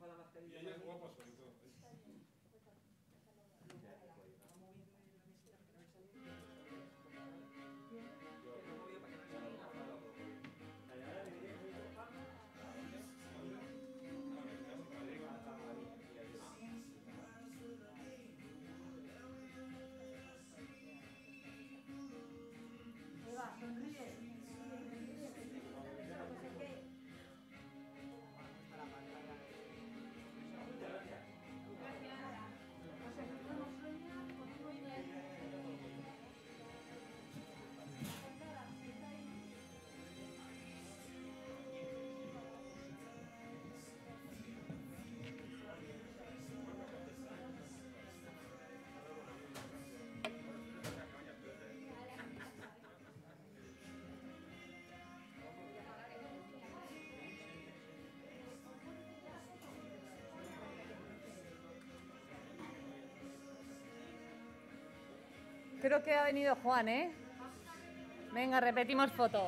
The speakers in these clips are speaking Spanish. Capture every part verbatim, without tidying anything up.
Y ella es guapa sobre todo. Eva, sonríe. Creo que ha venido Juan, ¿eh? Venga, repetimos foto.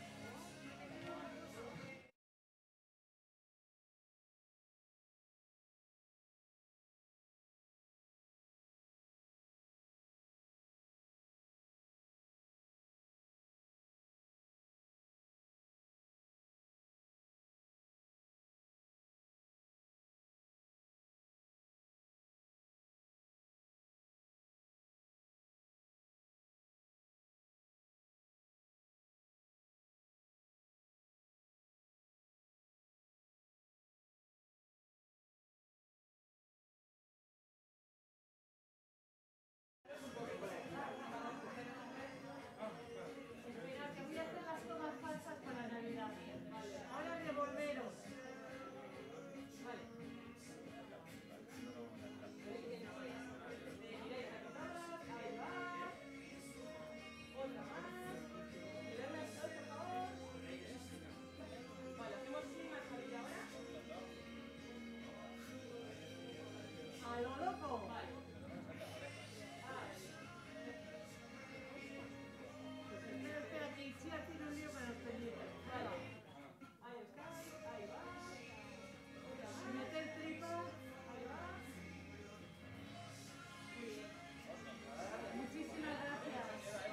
A lo loco. Espera, espera, que Itziar tiene un lío con los pendientes. Ahí está, ahí va. Meter tripas. Ahí va. Muy bien. Muchísimas gracias.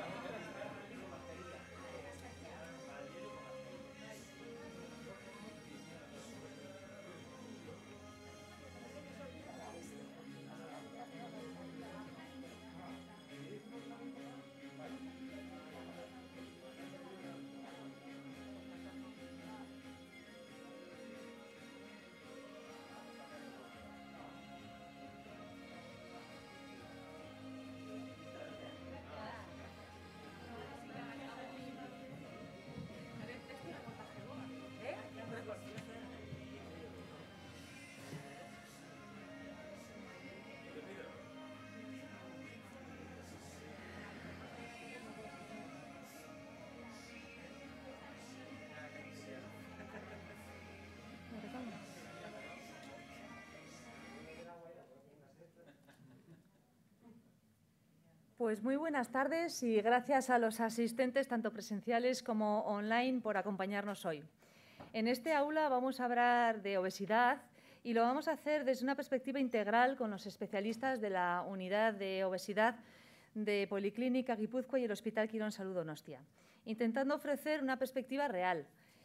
Pues muy buenas tardes y gracias a los asistentes, tanto presenciales como online, por acompañarnos hoy. En este aula vamos a hablar de obesidad y lo vamos a hacer desde una perspectiva integral con los especialistas de la unidad de obesidad de Policlínica Guipúzcoa y el Hospital Quirón Salud Donostia, intentando ofrecer una perspectiva real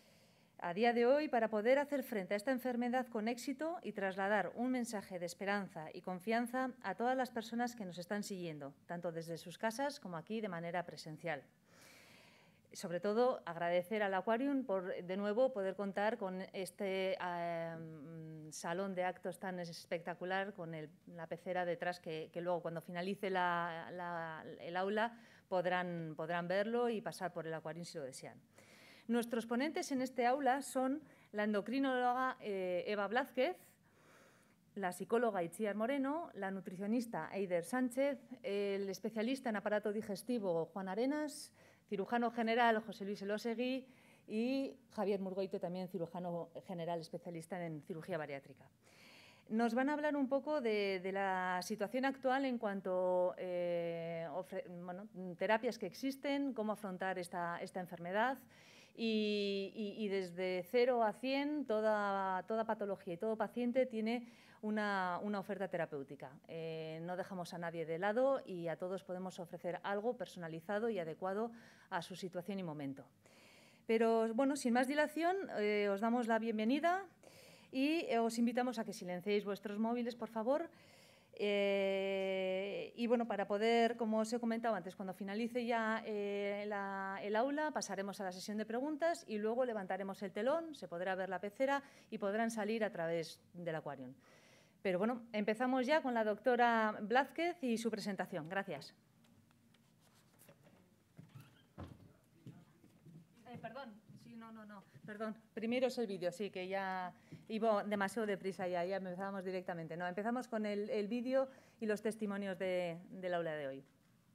a día de hoy para poder hacer frente a esta enfermedad con éxito y trasladar un mensaje de esperanza y confianza a todas las personas que nos están siguiendo, tanto desde sus casas como aquí de manera presencial. Sobre todo, agradecer al Aquarium por, de nuevo, poder contar con este eh, salón de actos tan espectacular, con el, la pecera detrás, que, que luego, cuando finalice la, la, el aula, podrán, podrán verlo y pasar por el Aquarium si lo desean. Nuestros ponentes en este aula son la endocrinóloga eh, Eva Blázquez, la psicóloga Itziar Moreno, la nutricionista Eider Sánchez, el especialista en aparato digestivo Juan Arenas, cirujano general José Luis Elosegui y Javier Murgoite, también cirujano general especialista en cirugía bariátrica. Nos van a hablar un poco de, de la situación actual en cuanto a eh, bueno, terapias que existen, cómo afrontar esta, esta enfermedad y, y, y desde cero a cien toda, toda patología y todo paciente tiene una, una oferta terapéutica. Eh, no dejamos a nadie de lado y a todos podemos ofrecer algo personalizado y adecuado a su situación y momento. Pero, bueno, sin más dilación, eh, os damos la bienvenida y eh, os invitamos a que silenciéis vuestros móviles, por favor. Eh, y, bueno, para poder, como os he comentado antes, cuando finalice ya eh, la, el aula, pasaremos a la sesión de preguntas y luego levantaremos el telón, se podrá ver la pecera y podrán salir a través del Aquarium. Pero, bueno, empezamos ya con la doctora Blázquez y su presentación. Gracias. Eh, perdón, sí, no, no, no, perdón. Primero es el vídeo, sí, que ya iba demasiado deprisa ya, ya empezábamos directamente. No, empezamos con el, el vídeo y los testimonios de, del aula de hoy.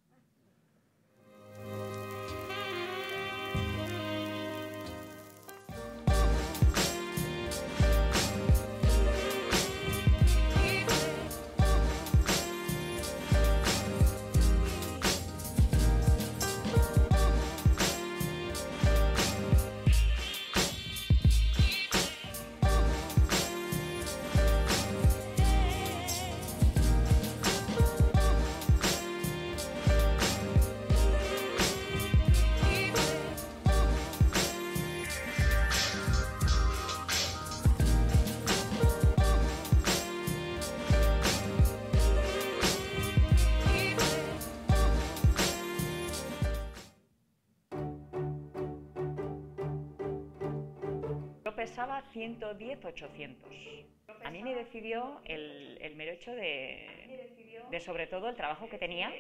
Pesaba ciento diez, ochocientos. A mí me decidió el, el mero hecho de, de, sobre todo, el trabajo que tenía,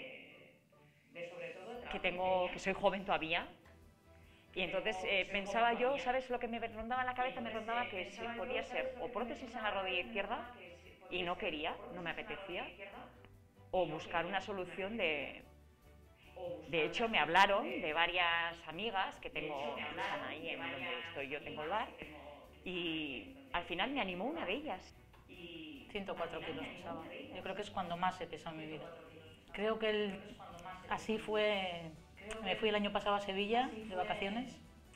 que tengo, que soy joven todavía, y entonces eh, pensaba yo, ¿sabes lo que me rondaba en la cabeza? Me rondaba que si podía ser o prótesis en la rodilla izquierda, y no quería, no me apetecía, o buscar una solución de... De hecho, me hablaron de varias amigas que tengo, que están ahí en donde estoy yo, tengo el bar, y al final me animó una de ellas. ciento cuatro kilos pesaba. Yo creo que es cuando más he pesado en mi vida. Creo que el, así fue... Me fui el año pasado a Sevilla de vacaciones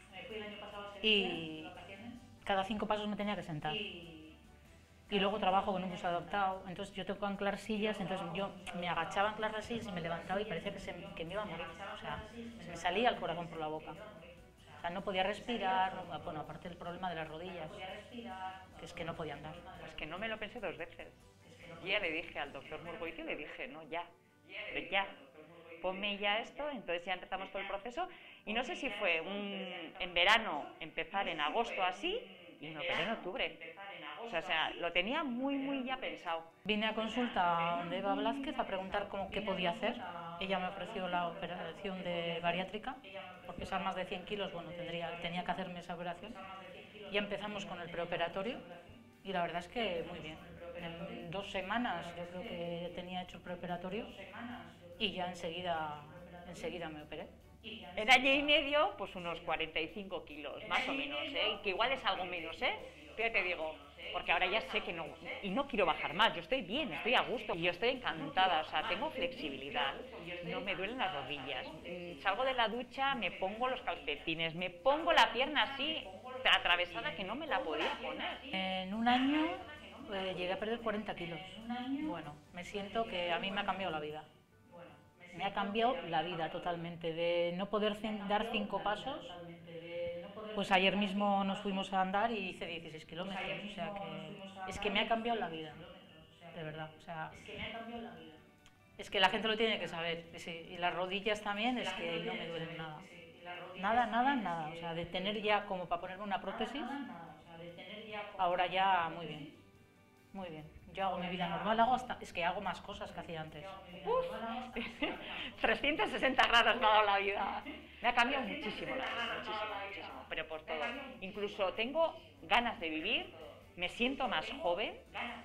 y cada cinco pasos me tenía que sentar. Y luego trabajo con un bus adaptado, entonces yo tengo que anclar sillas, entonces yo me agachaba a anclar las sillas y me levantaba y parecía que, se, que me iba a morir, o sea, se me salía el corazón por la boca. O sea, no podía respirar, no, bueno, aparte del problema de las rodillas, que es que no podía andar. Pues que no me lo pensé dos veces. Y ya le dije al doctor Murgoiti, le dije, no, ya, pero ya, ponme ya esto, entonces ya empezamos todo el proceso. Y no sé si fue un, en verano, empezar en agosto así, y me operé en octubre. O sea, o sea, lo tenía muy, muy ya pensado. Vine a consulta donde Eva Blázquez a preguntar cómo, qué podía hacer. Ella me ofreció la operación de bariátrica, porque pesar más de cien kilos, bueno, tendría, tenía que hacerme esa operación. Ya empezamos con el preoperatorio y la verdad es que muy bien. En dos semanas yo creo que tenía hecho el preoperatorio y ya enseguida, enseguida me operé. En año y medio, pues unos cuarenta y cinco kilos, más o menos, ¿eh? Que igual es algo menos, ¿eh? Pero te digo, porque ahora ya sé que no, y no quiero bajar más, yo estoy bien, estoy a gusto, y yo estoy encantada, o sea, tengo flexibilidad, no me duelen las rodillas, salgo de la ducha, me pongo los calcetines, me pongo la pierna así, atravesada, que no me la podía poner. En un año eh, llegué a perder cuarenta kilos, bueno, me siento que a mí me ha cambiado la vida. Me ha cambiado la vida totalmente, de no poder dar cinco pasos, pues ayer mismo nos fuimos a andar y hice dieciséis kilómetros, o sea que es que me ha cambiado la vida, de verdad, o sea, es que la gente lo tiene que saber, y las rodillas también, es que no me duelen nada, nada, nada, nada, o sea, de tener ya como para ponerme una prótesis, ahora ya muy bien, muy bien. Yo hago mi vida normal, hago hasta, es que hago más cosas que hacía antes. Uf, trescientos sesenta grados me ha dado la vida. Me ha cambiado muchísimo la vida, muchísimo, muchísimo, pero por todo. Incluso tengo ganas de vivir, me siento más joven,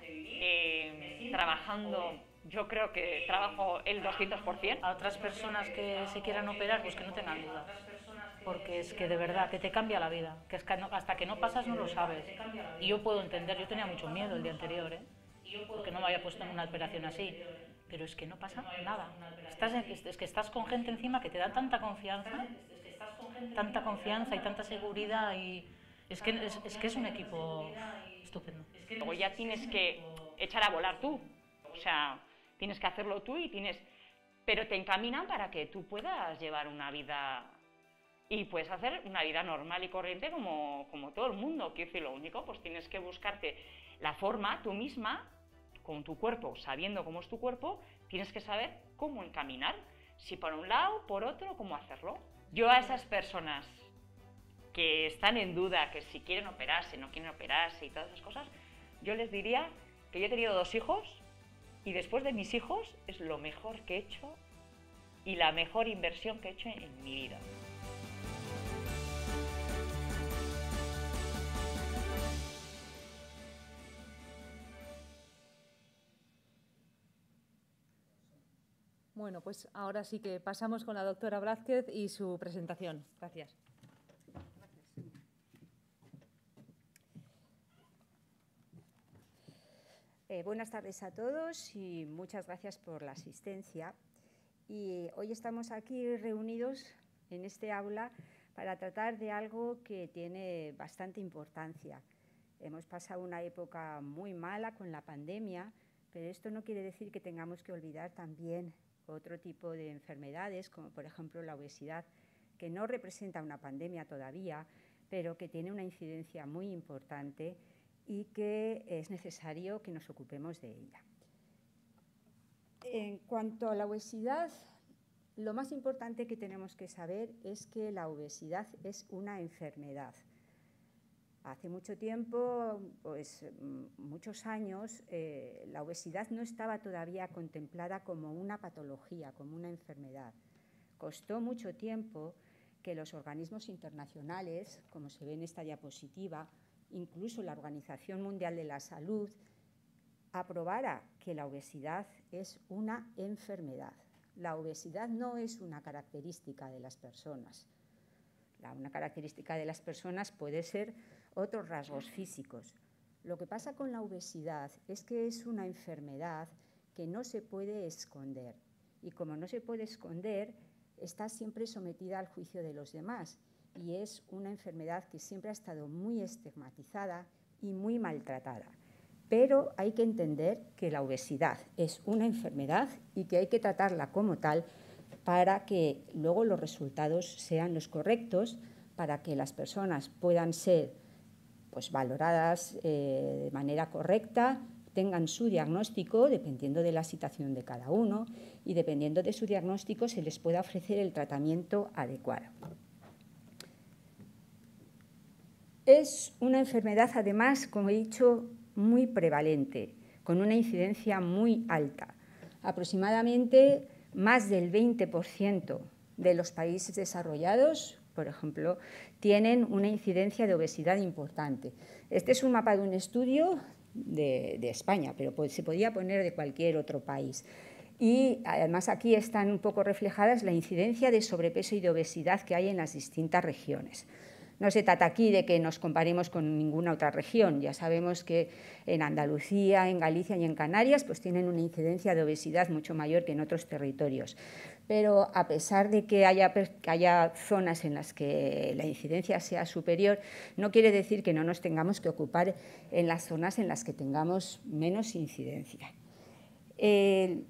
eh, trabajando, yo creo que trabajo el doscientos por ciento. A otras personas que se quieran operar, pues que no tengan dudas. Porque es que de verdad, que te cambia la vida, que es que no, hasta que no pasas no lo sabes. Y yo puedo entender, yo tenía mucho miedo el día anterior, ¿eh? Porque no me había puesto en una operación así, pero es que no pasa nada. Estás en, es que estás con gente encima que te da tanta confianza estás con gente, tanta confianza y tanta seguridad y es que es, es que es un equipo estupendo. Luego ya tienes que echar a volar tú, o sea, tienes que hacerlo tú y tienes... Pero te encaminan para que tú puedas llevar una vida y puedes hacer una vida normal y corriente como, como todo el mundo. Quiero decir, lo único, pues tienes que buscarte la forma tú misma, con tu cuerpo, sabiendo cómo es tu cuerpo, tienes que saber cómo encaminar, si por un lado, por otro, cómo hacerlo. Yo a esas personas que están en duda, que si quieren operarse, no quieren operarse y todas esas cosas, yo les diría que yo he tenido dos hijos y después de mis hijos es lo mejor que he hecho y la mejor inversión que he hecho en mi vida. Bueno, pues ahora sí que pasamos con la doctora Blázquez y su presentación. Gracias. Eh, buenas tardes a todos y muchas gracias por la asistencia. Y hoy estamos aquí reunidos en este aula para tratar de algo que tiene bastante importancia. Hemos pasado una época muy mala con la pandemia, pero esto no quiere decir que tengamos que olvidar también otro tipo de enfermedades, como por ejemplo la obesidad, que no representa una pandemia todavía, pero que tiene una incidencia muy importante y que es necesario que nos ocupemos de ella. En cuanto a la obesidad, lo más importante que tenemos que saber es que la obesidad es una enfermedad. Hace mucho tiempo, pues muchos años, eh, la obesidad no estaba todavía contemplada como una patología, como una enfermedad. Costó mucho tiempo que los organismos internacionales, como se ve en esta diapositiva, incluso la Organización Mundial de la Salud, aprobara que la obesidad es una enfermedad. La obesidad no es una característica de las personas. La, una característica de las personas puede ser otros rasgos físicos. Lo que pasa con la obesidad es que es una enfermedad que no se puede esconder. Y como no se puede esconder, está siempre sometida al juicio de los demás. Y es una enfermedad que siempre ha estado muy estigmatizada y muy maltratada. Pero hay que entender que la obesidad es una enfermedad y que hay que tratarla como tal para que luego los resultados sean los correctos, para que las personas puedan ser pues, valoradas eh, de manera correcta, tengan su diagnóstico dependiendo de la situación de cada uno y dependiendo de su diagnóstico se les pueda ofrecer el tratamiento adecuado. Es una enfermedad, además, como he dicho, muy prevalente, con una incidencia muy alta. Aproximadamente más del veinte por ciento de los países desarrollados, por ejemplo, tienen una incidencia de obesidad importante. Este es un mapa de un estudio de, de España, pero se podía poner de cualquier otro país. Y además aquí están un poco reflejadas la incidencia de sobrepeso y de obesidad que hay en las distintas regiones. No se trata aquí de que nos comparemos con ninguna otra región. Ya sabemos que en Andalucía, en Galicia y en Canarias pues tienen una incidencia de obesidad mucho mayor que en otros territorios. Pero a pesar de que haya, que haya zonas en las que la incidencia sea superior, no quiere decir que no nos tengamos que ocupar en las zonas en las que tengamos menos incidencia. Eh,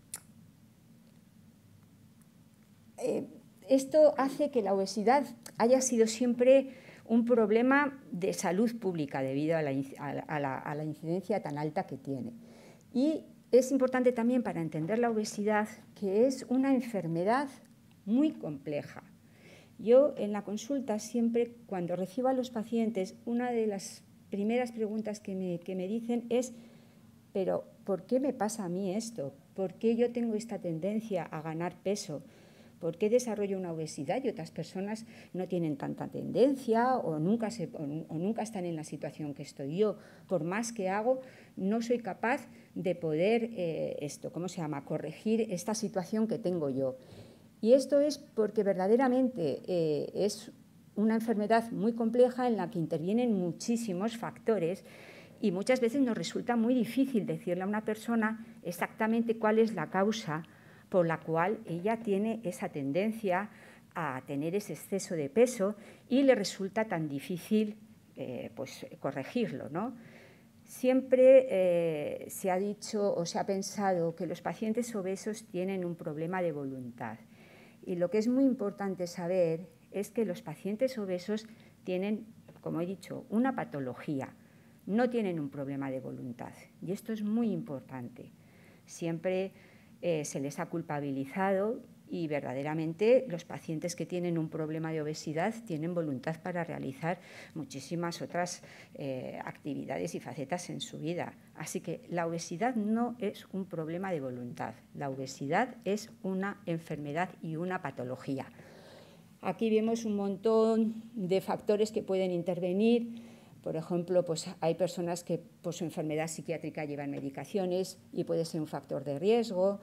eh, Esto hace que la obesidad haya sido siempre un problema de salud pública debido a la, a la, a la incidencia tan alta que tiene. Y es importante también para entender la obesidad que es una enfermedad muy compleja. Yo en la consulta siempre, cuando recibo a los pacientes, una de las primeras preguntas que me, que me dicen es «¿Pero por qué me pasa a mí esto? ¿Por qué yo tengo esta tendencia a ganar peso? ¿Por qué desarrollo una obesidad y otras personas no tienen tanta tendencia o nunca, se, o, o nunca están en la situación que estoy yo? Por más que hago, no soy capaz de poder eh, esto, ¿cómo se llama? corregir esta situación que tengo yo. Y esto es porque verdaderamente eh, es una enfermedad muy compleja en la que intervienen muchísimos factores y muchas veces nos resulta muy difícil decirle a una persona exactamente cuál es la causa por la cual ella tiene esa tendencia a tener ese exceso de peso y le resulta tan difícil eh, pues, corregirlo, ¿no? Siempre eh, se ha dicho o se ha pensado que los pacientes obesos tienen un problema de voluntad. Y lo que es muy importante saber es que los pacientes obesos tienen, como he dicho, una patología, no tienen un problema de voluntad. Y esto es muy importante. Siempre eh, se les ha culpabilizado y verdaderamente los pacientes que tienen un problema de obesidad tienen voluntad para realizar muchísimas otras eh, actividades y facetas en su vida. Así que la obesidad no es un problema de voluntad, la obesidad es una enfermedad y una patología. Aquí vemos un montón de factores que pueden intervenir. Por ejemplo, pues hay personas que por su enfermedad psiquiátrica llevan medicaciones y puede ser un factor de riesgo.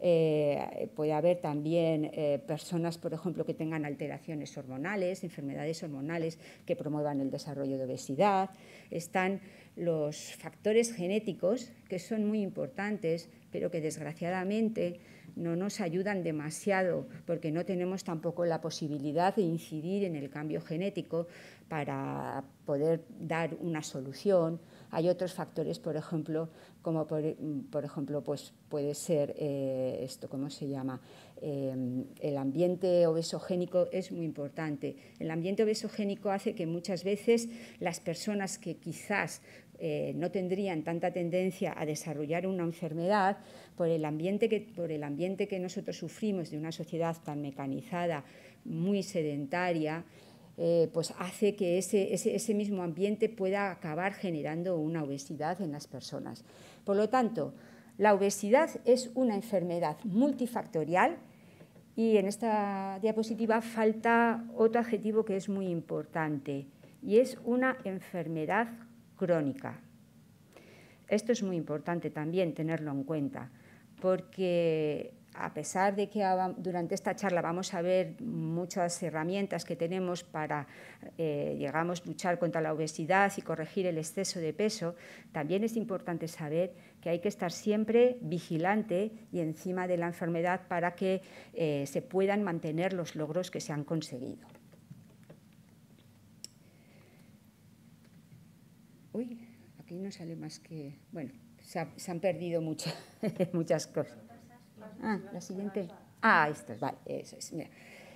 Eh, puede haber también eh, personas, por ejemplo, que tengan alteraciones hormonales, enfermedades hormonales que promuevan el desarrollo de obesidad. Están los factores genéticos, que son muy importantes, pero que desgraciadamente no nos ayudan demasiado porque no tenemos tampoco la posibilidad de incidir en el cambio genético para poder dar una solución. Hay otros factores, por ejemplo, como por, por ejemplo, pues puede ser eh, esto, ¿cómo se llama? Eh, el ambiente obesogénico es muy importante. El ambiente obesogénico hace que muchas veces las personas que quizás eh, no tendrían tanta tendencia a desarrollar una enfermedad, por el ambiente que, por el ambiente que nosotros sufrimos de una sociedad tan mecanizada, muy sedentaria, Eh, pues hace que ese, ese, ese mismo ambiente pueda acabar generando una obesidad en las personas. Por lo tanto, la obesidad es una enfermedad multifactorial y en esta diapositiva falta otro adjetivo que es muy importante y es una enfermedad crónica. Esto es muy importante también tenerlo en cuenta porque a pesar de que durante esta charla vamos a ver muchas herramientas que tenemos para, eh, digamos, luchar contra la obesidad y corregir el exceso de peso, también es importante saber que hay que estar siempre vigilante y encima de la enfermedad para que eh, se puedan mantener los logros que se han conseguido. Uy, aquí no sale más que... Bueno, se, ha, se han perdido mucho, muchas cosas. Ah, la siguiente. Ah, esto es, vale, eso es. Mira.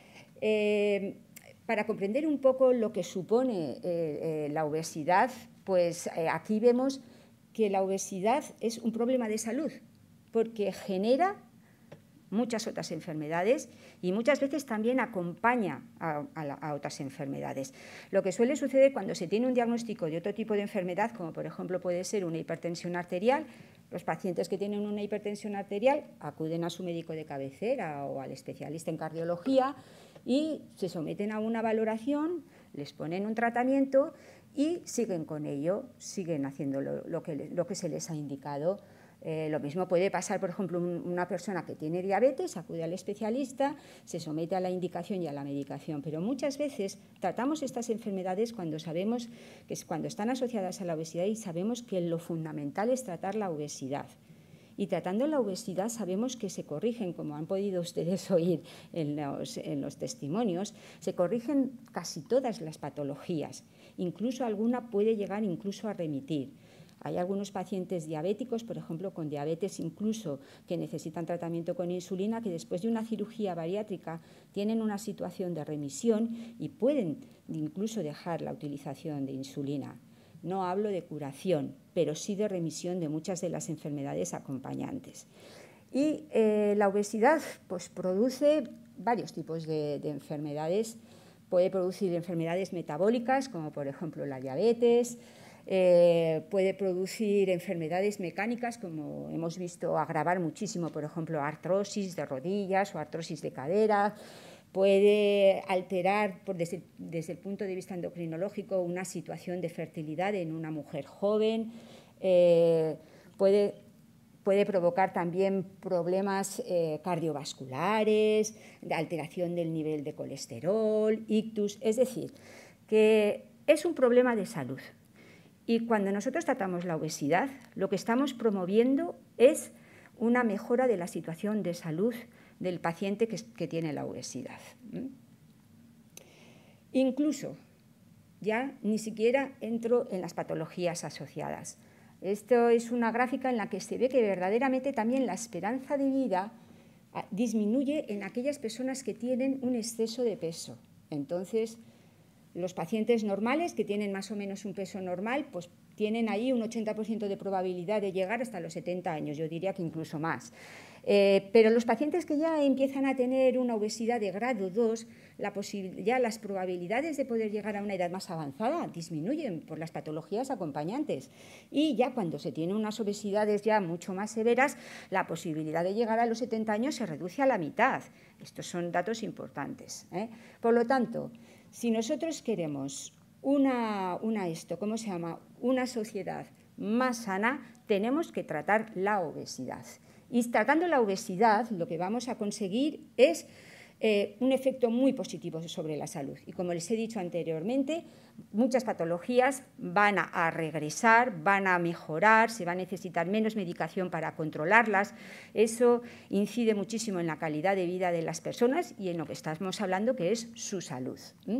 Eh, para comprender un poco lo que supone eh, eh, la obesidad, pues eh, aquí vemos que la obesidad es un problema de salud, porque genera muchas otras enfermedades y muchas veces también acompaña a, a, la, a otras enfermedades. Lo que suele suceder cuando se tiene un diagnóstico de otro tipo de enfermedad, como por ejemplo puede ser una hipertensión arterial, los pacientes que tienen una hipertensión arterial acuden a su médico de cabecera o al especialista en cardiología y se someten a una valoración, les ponen un tratamiento y siguen con ello, siguen haciendo lo, lo, que, lo que se les ha indicado. Eh, lo mismo puede pasar, por ejemplo, un, una persona que tiene diabetes, acude al especialista, se somete a la indicación y a la medicación, pero muchas veces tratamos estas enfermedades cuando sabemos que es cuando están asociadas a la obesidad y sabemos que lo fundamental es tratar la obesidad. Y tratando la obesidad sabemos que se corrigen, como han podido ustedes oír en los, en los testimonios, se corrigen casi todas las patologías, incluso alguna puede llegar incluso a remitir. Hay algunos pacientes diabéticos, por ejemplo, con diabetes incluso, que necesitan tratamiento con insulina, que después de una cirugía bariátrica tienen una situación de remisión y pueden incluso dejar la utilización de insulina. No hablo de curación, pero sí de remisión de muchas de las enfermedades acompañantes. Y eh, la obesidad pues, produce varios tipos de, de enfermedades. Puede producir enfermedades metabólicas, como por ejemplo la diabetes. Eh, puede producir enfermedades mecánicas, como hemos visto agravar muchísimo, por ejemplo, artrosis de rodillas o artrosis de cadera. Puede alterar, por desde, desde el punto de vista endocrinológico, una situación de fertilidad en una mujer joven. Eh, puede, puede provocar también problemas eh, cardiovasculares, de alteración del nivel de colesterol, ictus. Es decir, que es un problema de salud. Y cuando nosotros tratamos la obesidad, lo que estamos promoviendo es una mejora de la situación de salud del paciente que, que tiene la obesidad. Incluso, ya ni siquiera entro en las patologías asociadas. Esto es una gráfica en la que se ve que verdaderamente también la esperanza de vida disminuye en aquellas personas que tienen un exceso de peso. Entonces, los pacientes normales que tienen más o menos un peso normal, pues tienen ahí un ochenta por ciento de probabilidad de llegar hasta los setenta años, yo diría que incluso más. Eh, pero los pacientes que ya empiezan a tener una obesidad de grado dos, la ya las probabilidades de poder llegar a una edad más avanzada disminuyen por las patologías acompañantes. Y ya cuando se tienen unas obesidades ya mucho más severas, la posibilidad de llegar a los setenta años se reduce a la mitad. Estos son datos importantes, ¿eh? Por lo tanto, si nosotros queremos una, una esto, ¿cómo se llama? Una sociedad más sana, tenemos que tratar la obesidad. Y tratando la obesidad, lo que vamos a conseguir es eh, un efecto muy positivo sobre la salud. Y como les he dicho anteriormente, muchas patologías van a, a regresar, van a mejorar, se va a necesitar menos medicación para controlarlas. Eso incide muchísimo en la calidad de vida de las personas y en lo que estamos hablando, que es su salud. ¿Mm?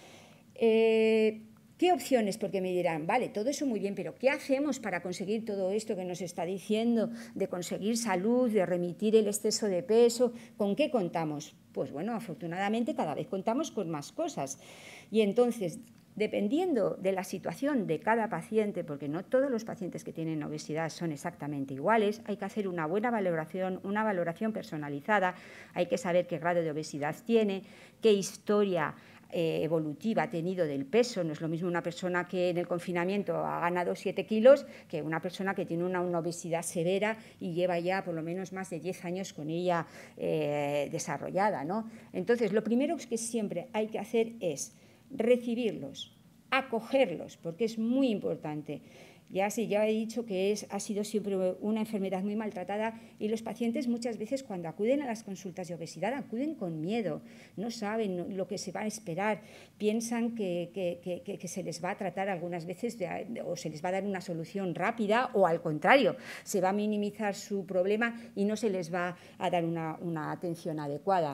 Eh, ¿Qué opciones? Porque me dirán, vale, todo eso muy bien, pero ¿qué hacemos para conseguir todo esto que nos está diciendo, de conseguir salud, de remitir el exceso de peso? ¿Con qué contamos? Pues bueno, afortunadamente cada vez contamos con más cosas. Y entonces, dependiendo de la situación de cada paciente, porque no todos los pacientes que tienen obesidad son exactamente iguales, hay que hacer una buena valoración, una valoración personalizada, hay que saber qué grado de obesidad tiene, qué historia Eh, evolutiva ha tenido del peso. No es lo mismo una persona que en el confinamiento ha ganado siete kilos que una persona que tiene una, una obesidad severa y lleva ya por lo menos más de diez años con ella eh, desarrollada, ¿no? Entonces, lo primero que siempre hay que hacer es recibirlos, acogerlos, porque es muy importante. Ya sí, ya he dicho que es, ha sido siempre una enfermedad muy maltratada y los pacientes muchas veces cuando acuden a las consultas de obesidad acuden con miedo, no saben lo que se va a esperar, piensan que, que, que, que se les va a tratar algunas veces de, o se les va a dar una solución rápida o al contrario, se va a minimizar su problema y no se les va a dar una, una atención adecuada.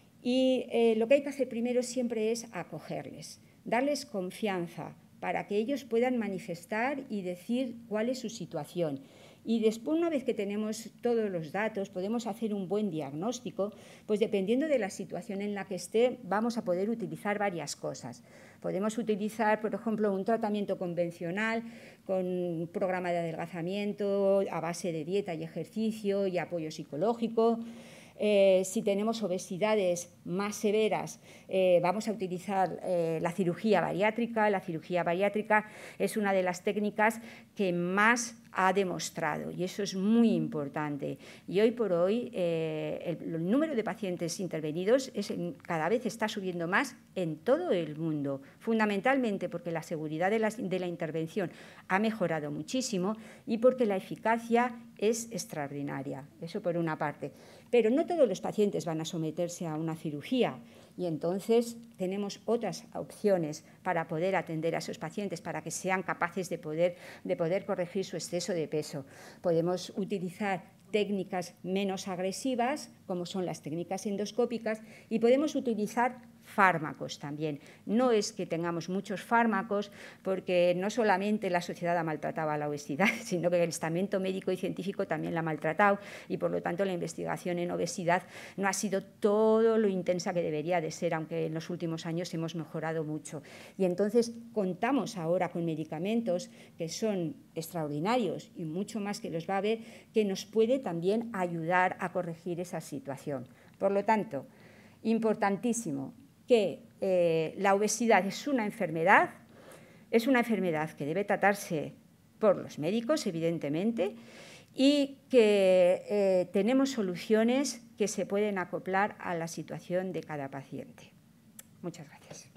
Y eh, lo que hay que hacer primero siempre es acogerles, darles confianza, para que ellos puedan manifestar y decir cuál es su situación. Y después, una vez que tenemos todos los datos, podemos hacer un buen diagnóstico, pues dependiendo de la situación en la que esté, vamos a poder utilizar varias cosas. Podemos utilizar, por ejemplo, un tratamiento convencional con un programa de adelgazamiento a base de dieta y ejercicio y apoyo psicológico. Eh, si tenemos obesidades más severas, eh, vamos a utilizar eh, la cirugía bariátrica. La cirugía bariátrica es una de las técnicas que más ha demostrado y eso es muy importante. Y hoy por hoy eh, el, el número de pacientes intervenidos es, cada vez está subiendo más en todo el mundo, fundamentalmente porque la seguridad de la, de la intervención ha mejorado muchísimo y porque la eficacia es extraordinaria, eso por una parte. Pero no todos los pacientes van a someterse a una cirugía y entonces tenemos otras opciones para poder atender a esos pacientes, para que sean capaces de poder, de poder corregir su exceso de peso. Podemos utilizar técnicas menos agresivas, como son las técnicas endoscópicas, y podemos utilizar fármacos también. No es que tengamos muchos fármacos, porque no solamente la sociedad ha maltratado a la obesidad, sino que el estamento médico y científico también la ha maltratado y, por lo tanto, la investigación en obesidad no ha sido todo lo intensa que debería de ser, aunque en los últimos años hemos mejorado mucho. Y entonces contamos ahora con medicamentos que son extraordinarios y mucho más que los va a haber, que nos puede también ayudar a corregir esa situación. Por lo tanto, importantísimo que eh, la obesidad es una enfermedad, es una enfermedad que debe tratarse por los médicos, evidentemente, y que eh, tenemos soluciones que se pueden acoplar a la situación de cada paciente. Muchas gracias.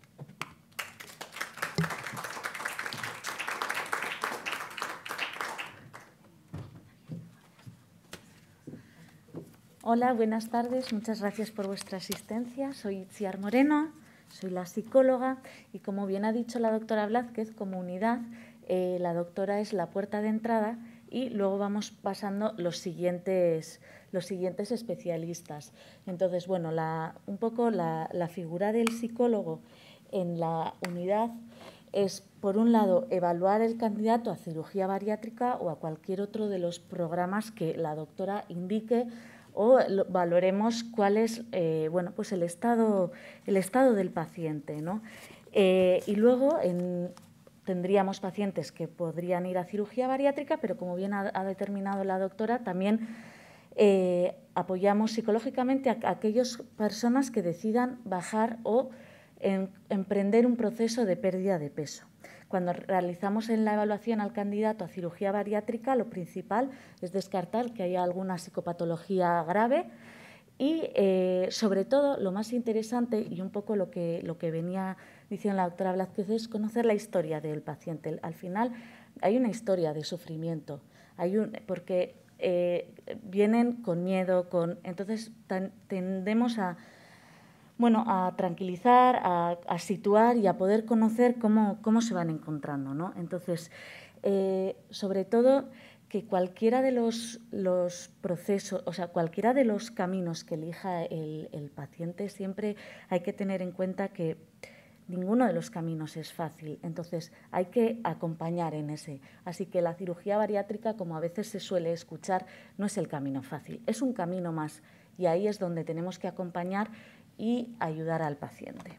Hola, buenas tardes. Muchas gracias por vuestra asistencia. Soy Itziar Moreno, soy la psicóloga y, como bien ha dicho la doctora Blázquez, como unidad, eh, la doctora es la puerta de entrada y luego vamos pasando los siguientes, los siguientes especialistas. Entonces, bueno, la, un poco la, la figura del psicólogo en la unidad es, por un lado, evaluar el candidato a cirugía bariátrica o a cualquier otro de los programas que la doctora indique o lo, valoremos cuál es eh, bueno, pues el, estado, el estado del paciente, ¿no? Eh, y luego en, tendríamos pacientes que podrían ir a cirugía bariátrica, pero como bien ha, ha determinado la doctora, también eh, apoyamos psicológicamente a, a aquellas personas que decidan bajar o en, emprender un proceso de pérdida de peso. Cuando realizamos en la evaluación al candidato a cirugía bariátrica, lo principal es descartar que haya alguna psicopatología grave y, eh, sobre todo, lo más interesante y un poco lo que, lo que venía diciendo la doctora Blázquez es conocer la historia del paciente. Al final hay una historia de sufrimiento, hay un, porque eh, vienen con miedo, con, entonces tan, tendemos a... Bueno, a tranquilizar, a, a situar y a poder conocer cómo, cómo se van encontrando, ¿no? Entonces, eh, sobre todo, que cualquiera de los, los procesos, o sea, cualquiera de los caminos que elija el, el paciente, siempre hay que tener en cuenta que ninguno de los caminos es fácil. Entonces, hay que acompañar en ese. Así que la cirugía bariátrica, como a veces se suele escuchar, no es el camino fácil, es un camino más. Y ahí es donde tenemos que acompañar y ayudar al paciente.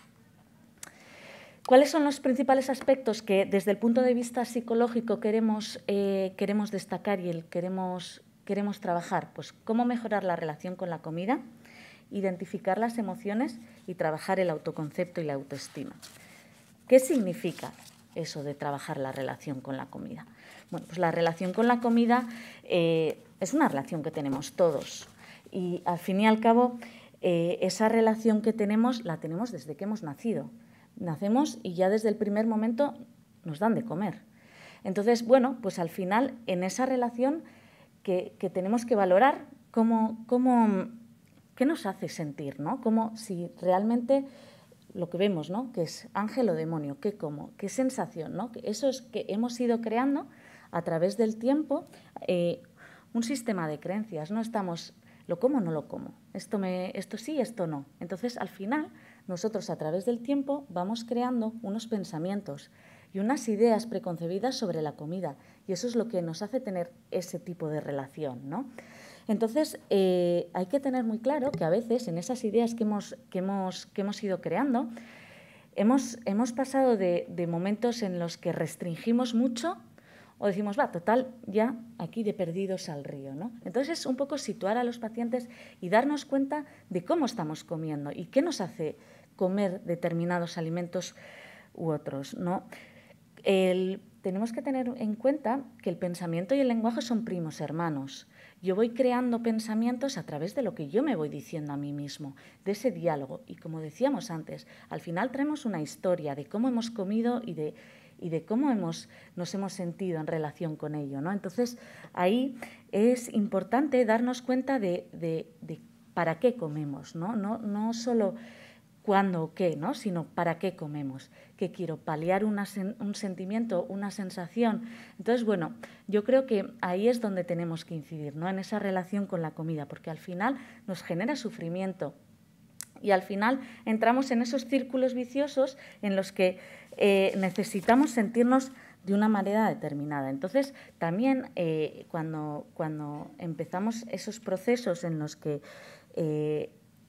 ¿Cuáles son los principales aspectos que desde el punto de vista psicológico queremos, eh, queremos destacar y el queremos, queremos trabajar? Pues cómo mejorar la relación con la comida, identificar las emociones y trabajar el autoconcepto y la autoestima. ¿Qué significa eso de trabajar la relación con la comida? Bueno, pues la relación con la comida eh, es una relación que tenemos todos y al fin y al cabo Eh, esa relación que tenemos la tenemos desde que hemos nacido. Nacemos y ya desde el primer momento nos dan de comer. Entonces, bueno, pues al final en esa relación que, que tenemos que valorar cómo, cómo, qué nos hace sentir, ¿no? Cómo, si realmente lo que vemos, ¿no? Que es ángel o demonio, qué como, qué sensación, ¿no? Que eso es que hemos ido creando a través del tiempo eh, un sistema de creencias, no estamos... ¿Lo como o no lo como? Esto, me, esto sí, esto no. Entonces, al final, nosotros a través del tiempo vamos creando unos pensamientos y unas ideas preconcebidas sobre la comida. Y eso es lo que nos hace tener ese tipo de relación, ¿no? Entonces, eh, hay que tener muy claro que a veces en esas ideas que hemos, que hemos, que hemos ido creando, hemos, hemos pasado de, de momentos en los que restringimos mucho o decimos, va, total, ya aquí de perdidos al río, ¿no? Entonces, es un poco situar a los pacientes y darnos cuenta de cómo estamos comiendo y qué nos hace comer determinados alimentos u otros, ¿no? El, tenemos que tener en cuenta que el pensamiento y el lenguaje son primos hermanos. Yo voy creando pensamientos a través de lo que yo me voy diciendo a mí mismo, de ese diálogo. Y como decíamos antes, al final traemos una historia de cómo hemos comido y de... y de cómo hemos, nos hemos sentido en relación con ello, ¿no? Entonces, ahí es importante darnos cuenta de, de, de para qué comemos, ¿no? No, no solo cuándo o qué, ¿no? Sino para qué comemos, que quiero paliar una, un sentimiento, una sensación. Entonces, bueno, yo creo que ahí es donde tenemos que incidir, ¿no? En esa relación con la comida, porque al final nos genera sufrimiento y al final entramos en esos círculos viciosos en los que Eh, necesitamos sentirnos de una manera determinada. Entonces, también eh, cuando, cuando empezamos esos procesos en los que eh,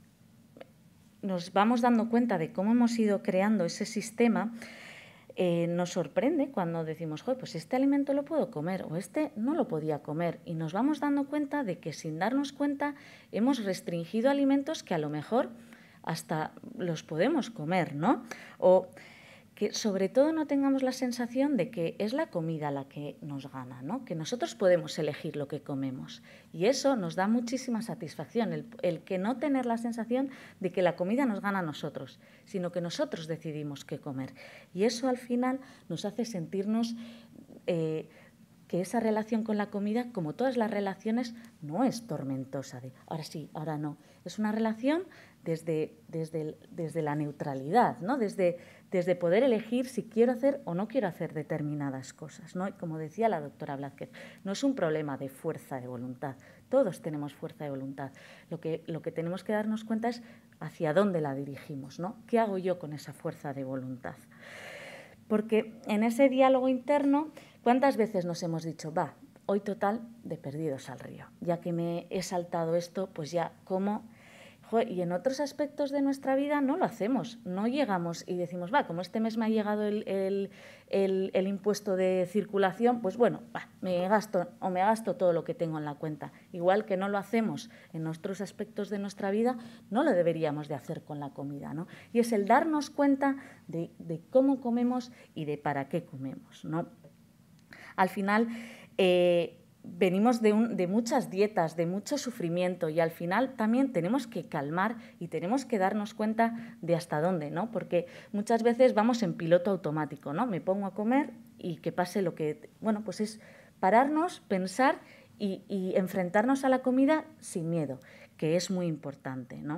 nos vamos dando cuenta de cómo hemos ido creando ese sistema, eh, nos sorprende cuando decimos, joder, pues este alimento lo puedo comer o este no lo podía comer. Y nos vamos dando cuenta de que sin darnos cuenta hemos restringido alimentos que a lo mejor hasta los podemos comer, ¿no? O que sobre todo no tengamos la sensación de que es la comida la que nos gana, ¿no? Que nosotros podemos elegir lo que comemos. Y eso nos da muchísima satisfacción, el, el que no tener la sensación de que la comida nos gana a nosotros, sino que nosotros decidimos qué comer. Y eso al final nos hace sentirnos eh, que esa relación con la comida, como todas las relaciones, no es tormentosa de ahora sí, ahora no. Es una relación desde, desde, desde la neutralidad, ¿no? Desde, desde poder elegir si quiero hacer o no quiero hacer determinadas cosas, ¿no? Y como decía la doctora Blázquez, no es un problema de fuerza de voluntad, todos tenemos fuerza de voluntad. Lo que, lo que tenemos que darnos cuenta es hacia dónde la dirigimos, ¿no? ¿Qué hago yo con esa fuerza de voluntad? Porque en ese diálogo interno, ¿cuántas veces nos hemos dicho, va, hoy total de perdidos al río, ya que me he saltado esto, pues ya como... Y en otros aspectos de nuestra vida no lo hacemos, no llegamos y decimos, va, como este mes me ha llegado el, el, el, el impuesto de circulación, pues bueno, va, me gasto o me gasto todo lo que tengo en la cuenta. Igual que no lo hacemos en otros aspectos de nuestra vida, no lo deberíamos de hacer con la comida, ¿no? Y es el darnos cuenta de, de cómo comemos y de para qué comemos, ¿no? Al final, eh, venimos de, un, de muchas dietas, de mucho sufrimiento y al final también tenemos que calmar y tenemos que darnos cuenta de hasta dónde, ¿no? Porque muchas veces vamos en piloto automático, ¿no? Me pongo a comer y que pase lo que... Bueno, pues es pararnos, pensar y, y enfrentarnos a la comida sin miedo, que es muy importante, ¿no?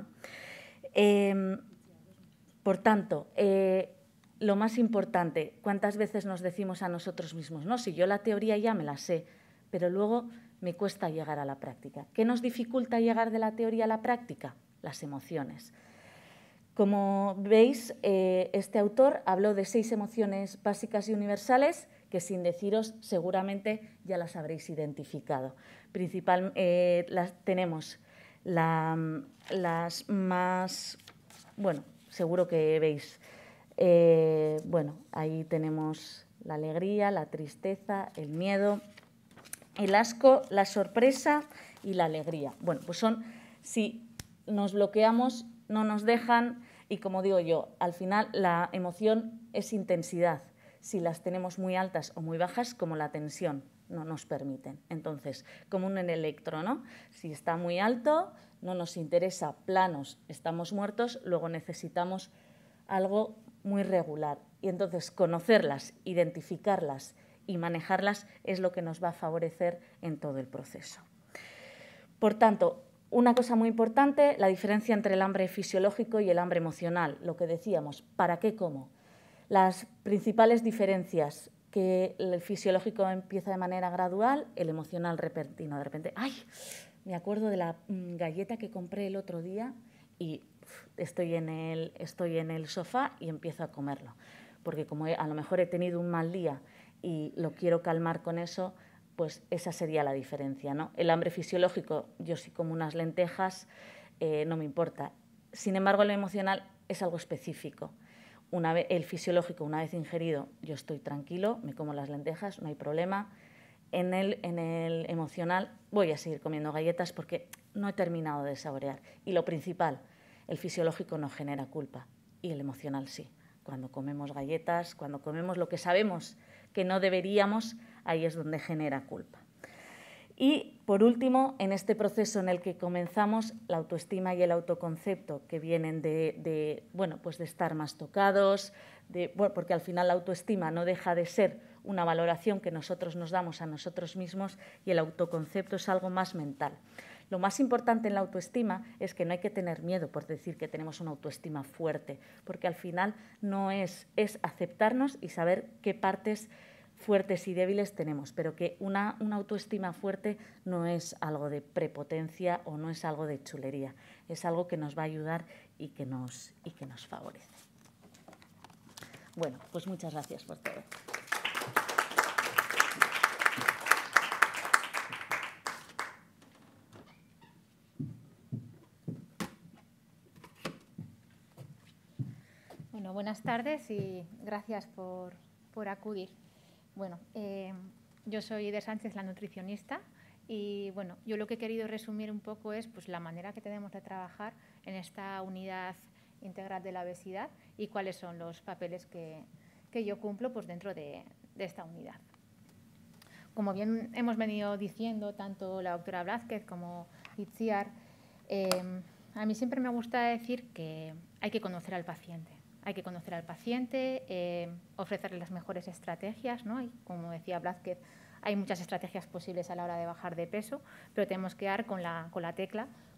Eh, por tanto, eh, lo más importante, ¿cuántas veces nos decimos a nosotros mismos? No, si yo la teoría ya me la sé, pero luego me cuesta llegar a la práctica. ¿Qué nos dificulta llegar de la teoría a la práctica? Las emociones. Como veis, eh, este autor habló de seis emociones básicas y universales que sin deciros seguramente ya las habréis identificado. Principal, eh, las, tenemos la, las más, bueno, seguro que veis, eh, bueno, ahí tenemos la alegría, la tristeza, el miedo, el asco, la sorpresa y la alegría. Bueno, pues son, si nos bloqueamos, no nos dejan y, como digo yo, al final la emoción es intensidad. Si las tenemos muy altas o muy bajas, como la tensión, no nos permiten. Entonces, como un electro, ¿no? Si está muy alto, no nos interesa, planos, estamos muertos, luego necesitamos algo muy regular. Y entonces conocerlas, identificarlas y manejarlas es lo que nos va a favorecer en todo el proceso. Por tanto, una cosa muy importante, la diferencia entre el hambre fisiológico y el hambre emocional. Lo que decíamos, ¿para qué como? Las principales diferencias, que el fisiológico empieza de manera gradual, el emocional repentino. De repente, ¡ay! Me acuerdo de la galleta que compré el otro día y estoy en el, estoy en el sofá y empiezo a comerlo. Porque como he, a lo mejor he tenido un mal día y lo quiero calmar con eso, pues esa sería la diferencia, ¿no? El hambre fisiológico, yo si como unas lentejas, eh, no me importa. Sin embargo, el emocional es algo específico. Una vez, el fisiológico, una vez ingerido, yo estoy tranquilo, me como las lentejas, no hay problema. En el, en el emocional voy a seguir comiendo galletas porque no he terminado de saborear. Y lo principal, el fisiológico no genera culpa y el emocional sí. Cuando comemos galletas, cuando comemos lo que sabemos que no deberíamos, ahí es donde genera culpa. Y, por último, en este proceso en el que comenzamos, la autoestima y el autoconcepto, que vienen de, de, bueno, pues de estar más tocados, de, bueno, porque al final la autoestima no deja de ser una valoración que nosotros nos damos a nosotros mismos y el autoconcepto es algo más mental. Lo más importante en la autoestima es que no hay que tener miedo por decir que tenemos una autoestima fuerte, porque al final no es, es aceptarnos y saber qué partes fuertes y débiles tenemos, pero que una, una autoestima fuerte no es algo de prepotencia o no es algo de chulería, es algo que nos va a ayudar y que nos, y que nos favorece. Bueno, pues muchas gracias por todo. Bueno, buenas tardes y gracias por, por acudir. Bueno, eh, yo soy de Sánchez, la nutricionista, y bueno, yo lo que he querido resumir un poco es pues, la manera que tenemos de trabajar en esta unidad integral de la obesidad y cuáles son los papeles que, que yo cumplo pues, dentro de, de esta unidad. Como bien hemos venido diciendo tanto la doctora Blázquez como Itziar, eh, a mí siempre me gusta decir que hay que conocer al paciente. Hay que conocer al paciente, eh, ofrecerle las mejores estrategias, ¿no? Y como decía Blázquez, hay muchas estrategias posibles a la hora de bajar de peso, pero tenemos que dar con la, con la tecla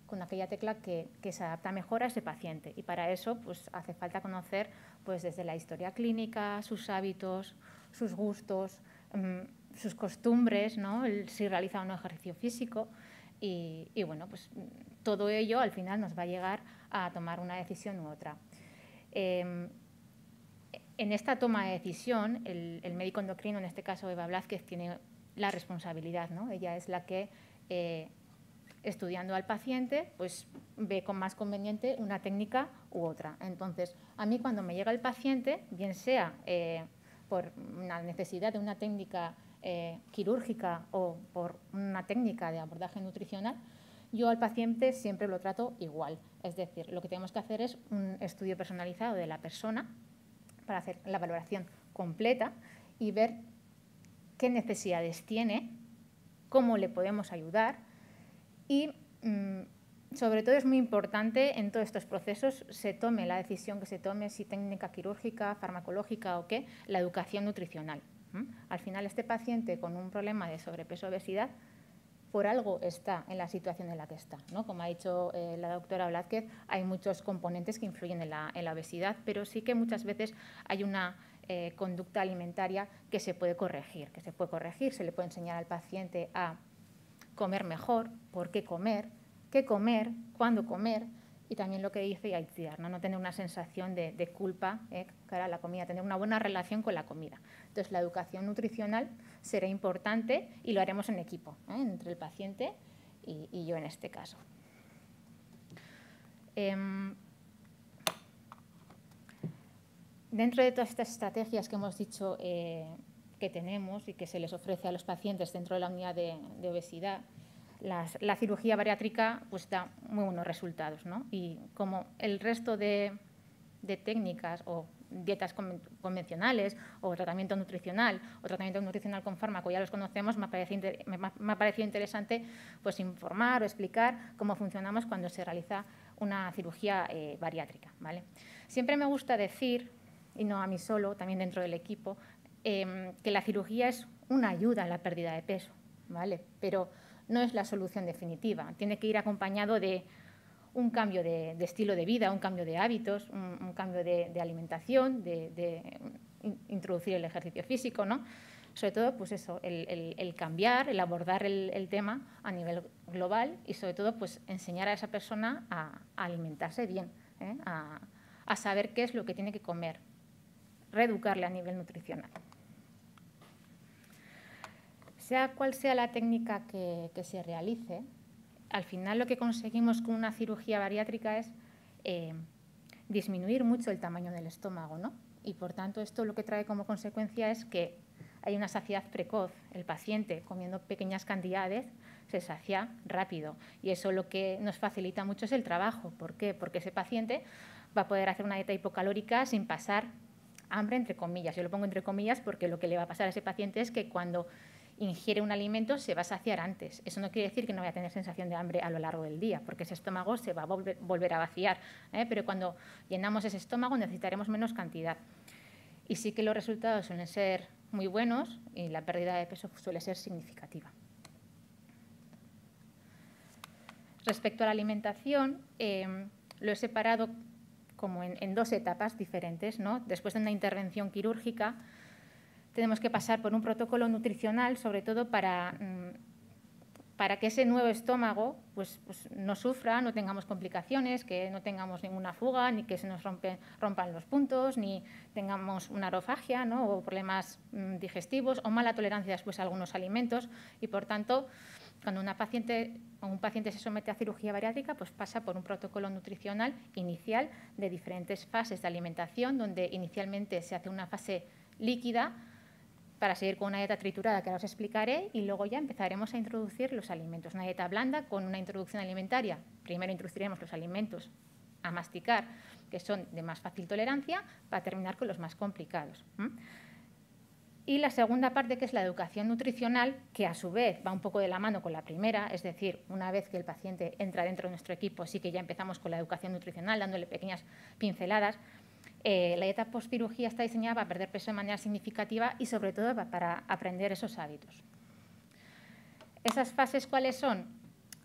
con aquella tecla que, que se adapta mejor a ese paciente. Y para eso pues, hace falta conocer pues, desde la historia clínica, sus hábitos, sus gustos, mmm, sus costumbres, ¿no? El, si realiza un ejercicio físico. Y, y bueno, pues todo ello al final nos va a llegar a tomar una decisión u otra. Eh, en esta toma de decisión, el, el médico endocrino, en este caso Eva Blázquez, tiene la responsabilidad, ¿no? Ella es la que, eh, estudiando al paciente, pues ve con más conveniente una técnica u otra. Entonces, a mí cuando me llega el paciente, bien sea eh, por una necesidad de una técnica eh, quirúrgica o por una técnica de abordaje nutricional, yo al paciente siempre lo trato igual. Es decir, lo que tenemos que hacer es un estudio personalizado de la persona para hacer la valoración completa y ver qué necesidades tiene, cómo le podemos ayudar y, mmm, sobre todo, es muy importante en todos estos procesos se tome la decisión que se tome, si técnica quirúrgica, farmacológica o qué, la educación nutricional. ¿Mm? Al final, este paciente con un problema de sobrepeso o obesidad, por algo está en la situación en la que está, ¿no? Como ha dicho eh, la doctora Blázquez, hay muchos componentes que influyen en la, en la obesidad, pero sí que muchas veces hay una eh, conducta alimentaria que se puede corregir, que se puede corregir, se le puede enseñar al paciente a comer mejor, por qué comer, qué comer, cuándo comer, y también lo que dice Yaitziar, ¿no? No tener una sensación de, de culpa eh, cara a la comida, tener una buena relación con la comida. Entonces, la educación nutricional será importante y lo haremos en equipo, ¿eh? Entre el paciente y, y yo en este caso. Eh, dentro de todas estas estrategias que hemos dicho eh, que tenemos y que se les ofrece a los pacientes dentro de la unidad de, de obesidad, Las, la cirugía bariátrica pues, da muy buenos resultados, ¿no? Y como el resto de, de técnicas o dietas convencionales o tratamiento nutricional o tratamiento nutricional con fármaco ya los conocemos, me ha parecido, me, me ha parecido interesante pues, informar o explicar cómo funcionamos cuando se realiza una cirugía eh, bariátrica, ¿vale? Siempre me gusta decir, y no a mí solo, también dentro del equipo, eh, que la cirugía es una ayuda a la pérdida de peso, ¿vale? Pero no es la solución definitiva. Tiene que ir acompañado de un cambio de, de estilo de vida, un cambio de hábitos, un, un cambio de, de alimentación, de, de introducir el ejercicio físico, ¿no? Sobre todo, pues eso, el, el, el cambiar, el abordar el, el tema a nivel global y, sobre todo, pues enseñar a esa persona a, a alimentarse bien, ¿eh? a, a saber qué es lo que tiene que comer, reeducarle a nivel nutricional. Sea cual sea la técnica que, que se realice, al final lo que conseguimos con una cirugía bariátrica es eh, disminuir mucho el tamaño del estómago, ¿no? Y por tanto esto lo que trae como consecuencia es que hay una saciedad precoz. El paciente comiendo pequeñas cantidades se sacia rápido y eso lo que nos facilita mucho es el trabajo. ¿Por qué? Porque ese paciente va a poder hacer una dieta hipocalórica sin pasar hambre, entre comillas. Yo lo pongo entre comillas porque lo que le va a pasar a ese paciente es que cuando ingiere un alimento se va a saciar antes. Eso no quiere decir que no vaya a tener sensación de hambre a lo largo del día, porque ese estómago se va a volver, volver a vaciar, ¿eh? Pero cuando llenamos ese estómago necesitaremos menos cantidad. Y sí que los resultados suelen ser muy buenos y la pérdida de peso suele ser significativa. Respecto a la alimentación, eh, lo he separado como en, en dos etapas diferentes, ¿no? Después de una intervención quirúrgica, tenemos que pasar por un protocolo nutricional, sobre todo para, para que ese nuevo estómago pues, pues no sufra, no tengamos complicaciones, que no tengamos ninguna fuga, ni que se nos rompe, rompan los puntos, ni tengamos una orofagia, ¿no? O problemas mmm, digestivos o mala tolerancia después a algunos alimentos. Y, por tanto, cuando una paciente o un paciente se somete a cirugía bariátrica, pues pasa por un protocolo nutricional inicial de diferentes fases de alimentación, donde inicialmente se hace una fase líquida, para seguir con una dieta triturada que ahora os explicaré y luego ya empezaremos a introducir los alimentos. Una dieta blanda con una introducción alimentaria. Primero introduciremos los alimentos a masticar, que son de más fácil tolerancia, para terminar con los más complicados. ¿Mm? Y la segunda parte, que es la educación nutricional, que a su vez va un poco de la mano con la primera, es decir, una vez que el paciente entra dentro de nuestro equipo, sí que ya empezamos con la educación nutricional, dándole pequeñas pinceladas. Eh, la dieta postcirugía está diseñada para perder peso de manera significativa y, sobre todo, para aprender esos hábitos. ¿Esas fases cuáles son?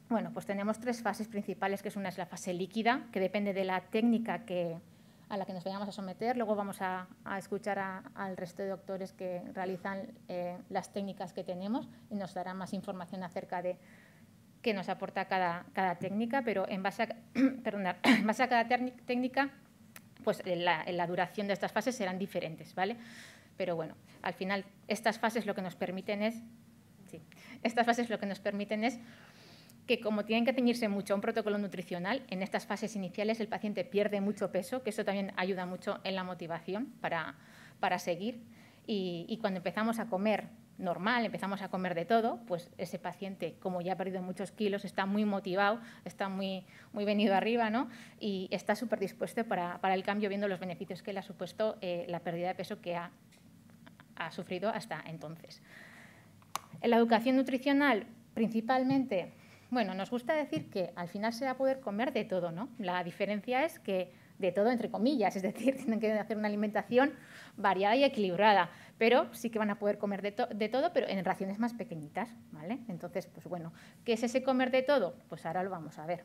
bueno, pues tenemos tres fases principales, que es una es la fase líquida, que depende de la técnica que, a la que nos vayamos a someter. Luego vamos a, a escuchar a, al resto de doctores que realizan eh, las técnicas que tenemos y nos darán más información acerca de qué nos aporta cada, cada técnica, pero en base a, perdona, en base a cada técnica, pues la, la duración de estas fases serán diferentes, ¿vale? Pero bueno, al final estas fases lo que nos permiten es, sí, estas fases lo que nos permiten es que como tienen que ceñirse mucho a un protocolo nutricional, en estas fases iniciales el paciente pierde mucho peso, que eso también ayuda mucho en la motivación para, para seguir. Y, y cuando empezamos a comer normal, empezamos a comer de todo, pues ese paciente, como ya ha perdido muchos kilos, está muy motivado, está muy, muy venido arriba, ¿no? Y está súper dispuesto para, para el cambio, viendo los beneficios que le ha supuesto eh, la pérdida de peso que ha, ha sufrido hasta entonces. En la educación nutricional, principalmente, bueno, nos gusta decir que al final se va a poder comer de todo, ¿no? La diferencia es que de todo entre comillas, es decir, tienen que hacer una alimentación variada y equilibrada, pero sí que van a poder comer de, to de todo, pero en raciones más pequeñitas, ¿vale? Entonces, pues bueno, ¿qué es ese comer de todo? Pues ahora lo vamos a ver.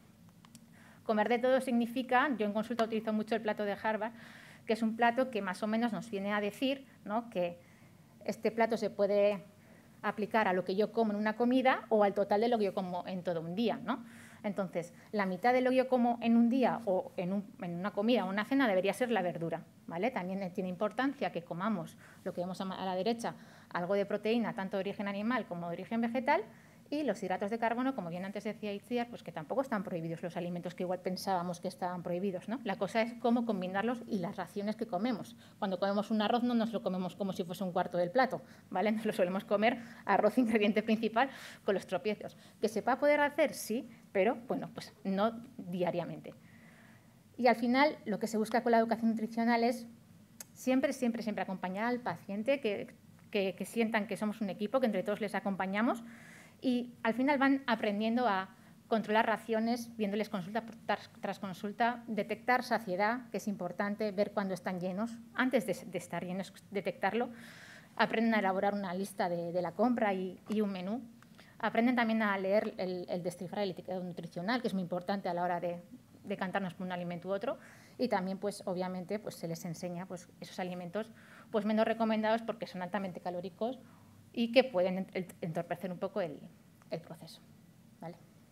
Comer de todo significa, yo en consulta utilizo mucho el plato de Harvard, que es un plato que más o menos nos viene a decir, ¿no?, que este plato se puede aplicar a lo que yo como en una comida o al total de lo que yo como en todo un día, ¿no? Entonces, la mitad de lo que yo como en un día o en, un, en una comida o una cena debería ser la verdura, ¿vale? También tiene importancia que comamos lo que vemos a la derecha, algo de proteína, tanto de origen animal como de origen vegetal, y los hidratos de carbono, como bien antes decía Itziar, pues que tampoco están prohibidos los alimentos que igual pensábamos que estaban prohibidos, ¿no? La cosa es cómo combinarlos y las raciones que comemos. Cuando comemos un arroz no nos lo comemos como si fuese un cuarto del plato, ¿vale? Nos lo solemos comer arroz ingrediente principal con los tropiezos. ¿Que se va a poder hacer? Sí, pero bueno, pues no diariamente. Y al final lo que se busca con la educación nutricional es siempre, siempre, siempre acompañar al paciente, que, que, que sientan que somos un equipo, que entre todos les acompañamos. Y al final van aprendiendo a controlar raciones, viéndoles consulta tras, tras consulta, detectar saciedad, que es importante, ver cuándo están llenos, antes de, de estar llenos, detectarlo. Aprenden a elaborar una lista de, de la compra y, y un menú. Aprenden también a leer el, el descifrar el etiquetado nutricional, que es muy importante a la hora de decantarnos por un alimento u otro. Y también, pues, obviamente, pues, se les enseña pues, esos alimentos pues, menos recomendados porque son altamente calóricos y que pueden entorpecer un poco el, el proceso, ¿vale?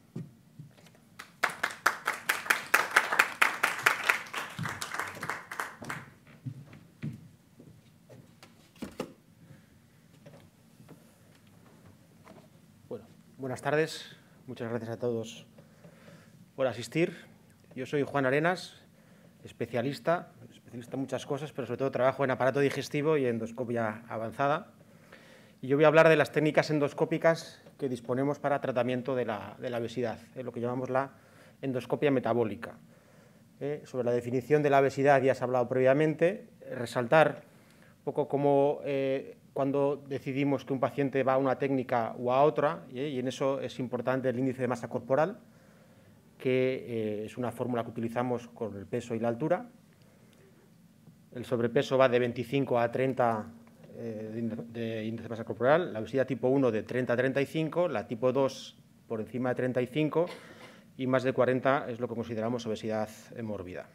Bueno, buenas tardes. Muchas gracias a todos por asistir. Yo soy Juan Arenas, especialista, especialista en muchas cosas, pero sobre todo trabajo en aparato digestivo y endoscopia avanzada. Y yo voy a hablar de las técnicas endoscópicas que disponemos para tratamiento de la, de la obesidad, eh, lo que llamamos la endoscopia metabólica. Eh, sobre la definición de la obesidad ya se ha hablado previamente, eh, resaltar un poco cómo eh, cuando decidimos que un paciente va a una técnica o a otra, eh, y en eso es importante el índice de masa corporal, que eh, es una fórmula que utilizamos con el peso y la altura. El sobrepeso va de veinticinco a treinta de índice de masa corporal, la obesidad tipo uno de treinta a treinta y cinco, la tipo dos por encima de treinta y cinco y más de cuarenta es lo que consideramos obesidad mórbida.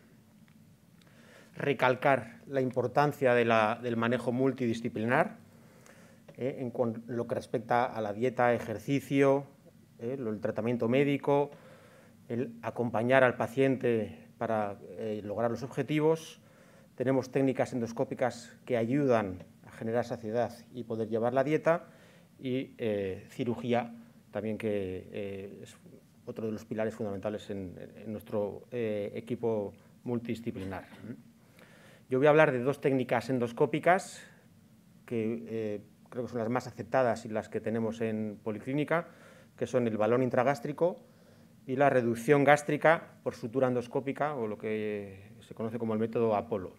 Recalcar la importancia de la, del manejo multidisciplinar eh, en con, lo que respecta a la dieta, ejercicio, eh, el tratamiento médico, el acompañar al paciente para eh, lograr los objetivos. Tenemos técnicas endoscópicas que ayudan a generar saciedad y poder llevar la dieta y eh, cirugía también, que eh, es otro de los pilares fundamentales en, en nuestro eh, equipo multidisciplinar. Yo voy a hablar de dos técnicas endoscópicas que eh, creo que son las más aceptadas y las que tenemos en policlínica, que son el balón intragástrico y la reducción gástrica por sutura endoscópica, o lo que se conoce como el método Apolo.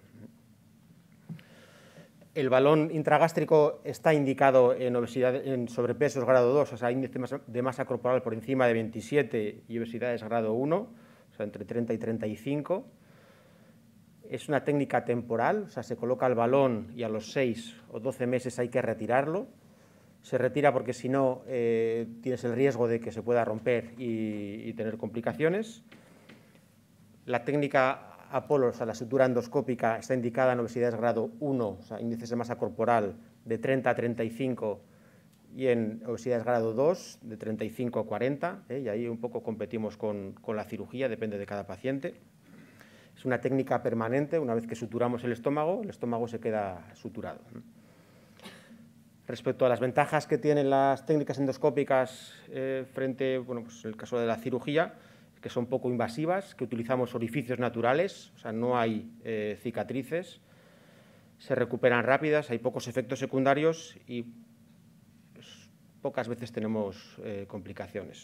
El balón intragástrico está indicado en obesidad, en sobrepesos grado dos, o sea, índice de masa corporal por encima de veintisiete y obesidades grado uno, o sea, entre treinta y treinta y cinco. Es una técnica temporal, o sea, se coloca el balón y a los seis o doce meses hay que retirarlo. Se retira porque si no eh, tienes el riesgo de que se pueda romper y, y tener complicaciones. La técnica Apolo, o sea, la sutura endoscópica, está indicada en obesidades grado uno, o sea, índices de masa corporal de treinta a treinta y cinco, y en obesidades grado dos, de treinta y cinco a cuarenta, ¿eh? Y ahí un poco competimos con, con la cirugía, depende de cada paciente. Es una técnica permanente, una vez que suturamos el estómago, el estómago se queda suturado. Respecto a las ventajas que tienen las técnicas endoscópicas eh, frente, bueno, pues en el caso de la cirugía, que son poco invasivas, que utilizamos orificios naturales, o sea, no hay eh, cicatrices, se recuperan rápidas, hay pocos efectos secundarios y pues, pocas veces tenemos eh, complicaciones.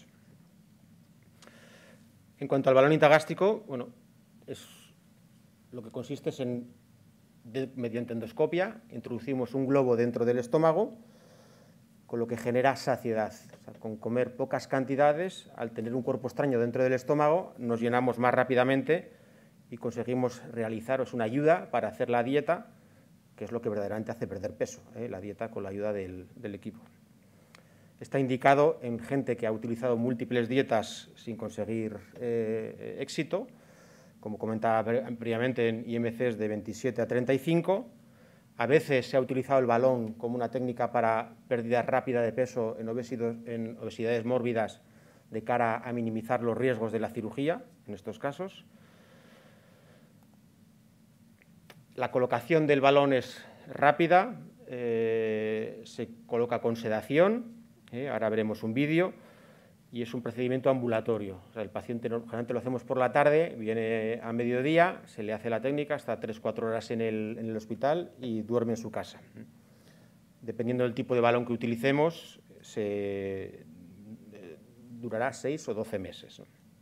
En cuanto al balón intragástrico, bueno, es, lo que consiste es en, de, mediante endoscopia, introducimos un globo dentro del estómago, con lo que genera saciedad. O sea, con comer pocas cantidades, al tener un cuerpo extraño dentro del estómago, nos llenamos más rápidamente y conseguimos realizar, es una ayuda para hacer la dieta, que es lo que verdaderamente hace perder peso, ¿eh? La dieta con la ayuda del, del equipo. Está indicado en gente que ha utilizado múltiples dietas sin conseguir eh, éxito, como comentaba previamente en I M Cs de veintisiete a treinta y cinco. A veces se ha utilizado el balón como una técnica para pérdida rápida de peso en, en obesidades mórbidas de cara a minimizar los riesgos de la cirugía, en estos casos. La colocación del balón es rápida, eh, se coloca con sedación, eh, ahora veremos un vídeo, y es un procedimiento ambulatorio. O sea, el paciente, generalmente lo hacemos por la tarde, viene a mediodía, se le hace la técnica, está tres a cuatro horas en el, en el hospital y duerme en su casa. Dependiendo del tipo de balón que utilicemos, se durará seis o doce meses.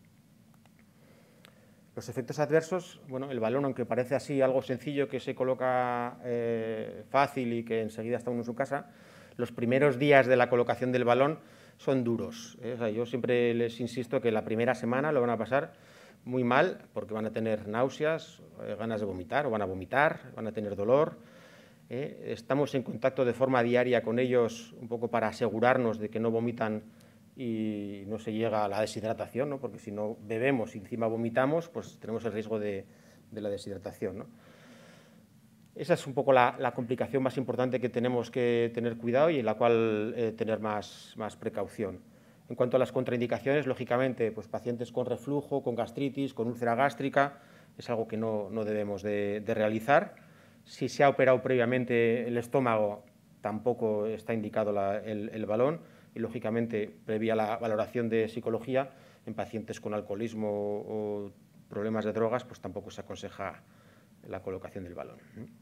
Los efectos adversos, bueno, el balón, aunque parece así algo sencillo, que se coloca eh, fácil y que enseguida está uno en su casa, los primeros días de la colocación del balón son duros, ¿eh? O sea, yo siempre les insisto que la primera semana lo van a pasar muy mal porque van a tener náuseas, eh, ganas de vomitar o van a vomitar, van a tener dolor. ¿eh? Estamos en contacto de forma diaria con ellos un poco para asegurarnos de que no vomitan y no se llega a la deshidratación, ¿no? Porque si no bebemos y encima vomitamos, pues tenemos el riesgo de, de la deshidratación, ¿no? Esa es un poco la, la complicación más importante que tenemos que tener cuidado y en la cual eh, tener más, más precaución. En cuanto a las contraindicaciones, lógicamente, pues pacientes con reflujo, con gastritis, con úlcera gástrica, es algo que no, no debemos de, de realizar. Si se ha operado previamente el estómago, tampoco está indicado la, el, el balón y, lógicamente, previa la valoración de psicología, en pacientes con alcoholismo o problemas de drogas, pues tampoco se aconseja la colocación del balón.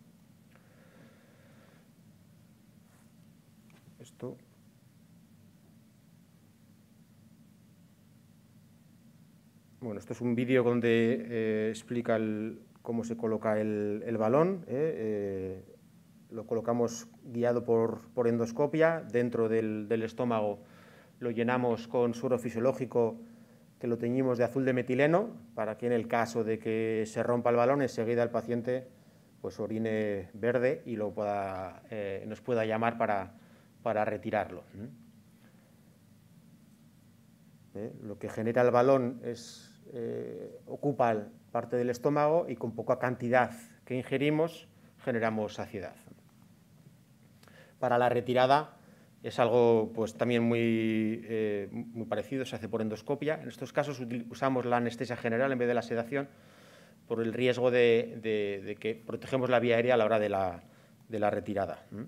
Esto. Bueno, esto es un vídeo donde eh, explica el, cómo se coloca el, el balón. Eh, eh, lo colocamos guiado por, por endoscopia. Dentro del, del estómago lo llenamos con suero fisiológico que lo teñimos de azul de metileno para que en el caso de que se rompa el balón, enseguida el paciente pues orine verde y lo pueda, eh, nos pueda llamar para, para retirarlo. ¿Eh? Lo que genera el balón es, eh, ocupa parte del estómago y con poca cantidad que ingerimos generamos saciedad. Para la retirada es algo pues, también muy, eh, muy parecido, se hace por endoscopia. En estos casos usamos la anestesia general en vez de la sedación por el riesgo de, de, de que protegemos la vía aérea a la hora de la, de la retirada. ¿Mm?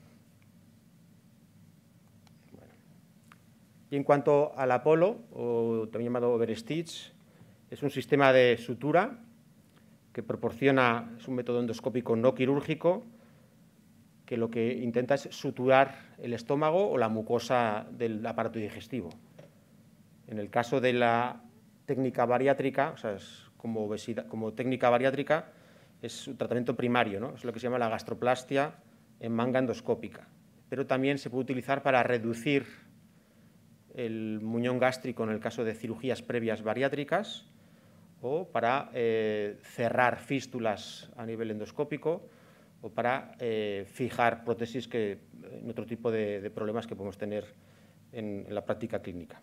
Bueno. Y en cuanto al Apolo, o también llamado Overstitch, es un sistema de sutura que proporciona, es un método endoscópico no quirúrgico, que lo que intenta es suturar el estómago o la mucosa del aparato digestivo. En el caso de la técnica bariátrica, o sea, es como, obesidad, como técnica bariátrica, es un tratamiento primario, ¿no? Es lo que se llama la gastroplastia en manga endoscópica. Pero también se puede utilizar para reducir el muñón gástrico en el caso de cirugías previas bariátricas o para eh, cerrar fístulas a nivel endoscópico o para eh, fijar prótesis que en otro tipo de, de problemas que podemos tener en, en la práctica clínica.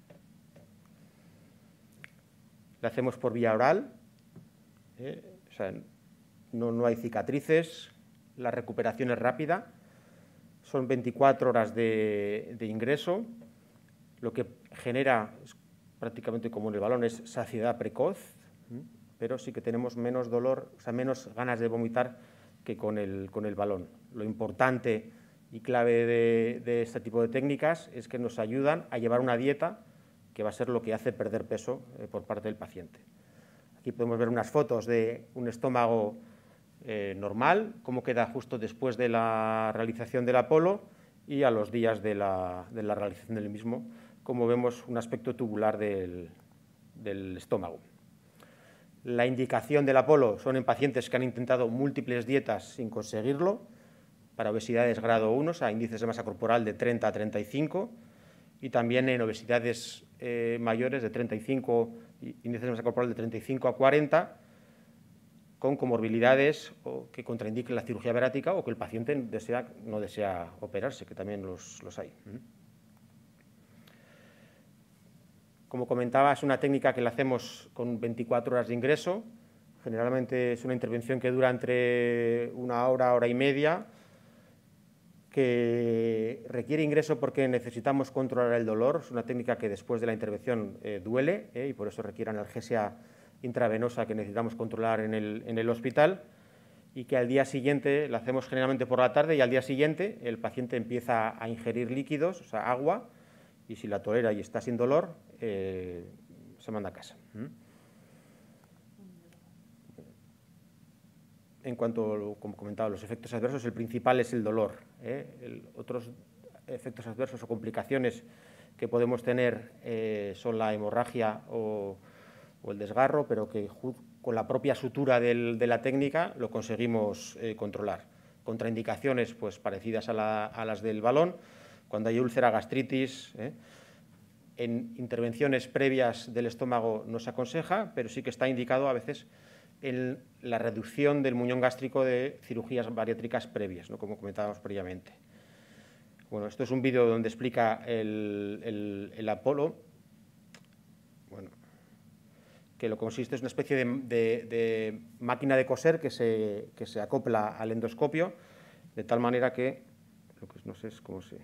La hacemos por vía oral, ¿eh? O sea, no, no hay cicatrices, la recuperación es rápida, son veinticuatro horas de, de ingreso, lo que genera, prácticamente como en el balón, es saciedad precoz, ¿eh? Pero sí que tenemos menos dolor, o sea, menos ganas de vomitar que con el, con el balón. Lo importante y clave de, de este tipo de técnicas es que nos ayudan a llevar una dieta que va a ser lo que hace perder peso eh, por parte del paciente. Aquí podemos ver unas fotos de un estómago eh, normal, cómo queda justo después de la realización del Apolo y a los días de la, de la realización del mismo, como vemos un aspecto tubular del, del estómago. La indicación del Apolo son en pacientes que han intentado múltiples dietas sin conseguirlo, para obesidades grado uno, o sea, índices de masa corporal de treinta a treinta y cinco, y también en obesidades eh, mayores de treinta y cinco, índices de masa corporal de treinta y cinco a cuarenta, con comorbilidades o que contraindiquen la cirugía bariátrica o que el paciente desea, no desea operarse, que también los, los hay. Como comentaba, es una técnica que la hacemos con veinticuatro horas de ingreso. Generalmente es una intervención que dura entre una hora, hora y media, que requiere ingreso porque necesitamos controlar el dolor. Es una técnica que después de la intervención eh, duele eh, y por eso requiere analgesia intravenosa que necesitamos controlar en el, en el hospital, y que al día siguiente, la hacemos generalmente por la tarde, y al día siguiente el paciente empieza a ingerir líquidos, o sea, agua, y si la tolera y está sin dolor, eh, se manda a casa. En cuanto, como comentaba, los efectos adversos, el principal es el dolor. ¿eh? El, otros efectos adversos o complicaciones que podemos tener eh, son la hemorragia o, o el desgarro, pero que con la propia sutura del, de la técnica lo conseguimos eh, controlar. Contraindicaciones pues, parecidas a, la, a las del balón, cuando hay úlcera, gastritis. ¿eh? En intervenciones previas del estómago no se aconseja, pero sí que está indicado a veces en la reducción del muñón gástrico de cirugías bariátricas previas, ¿no? Como comentábamos previamente. Bueno, esto es un vídeo donde explica el, el, el Apolo, bueno, que lo que consiste es una especie de, de, de máquina de coser que se, que se acopla al endoscopio, de tal manera que, lo que no sé es cómo se...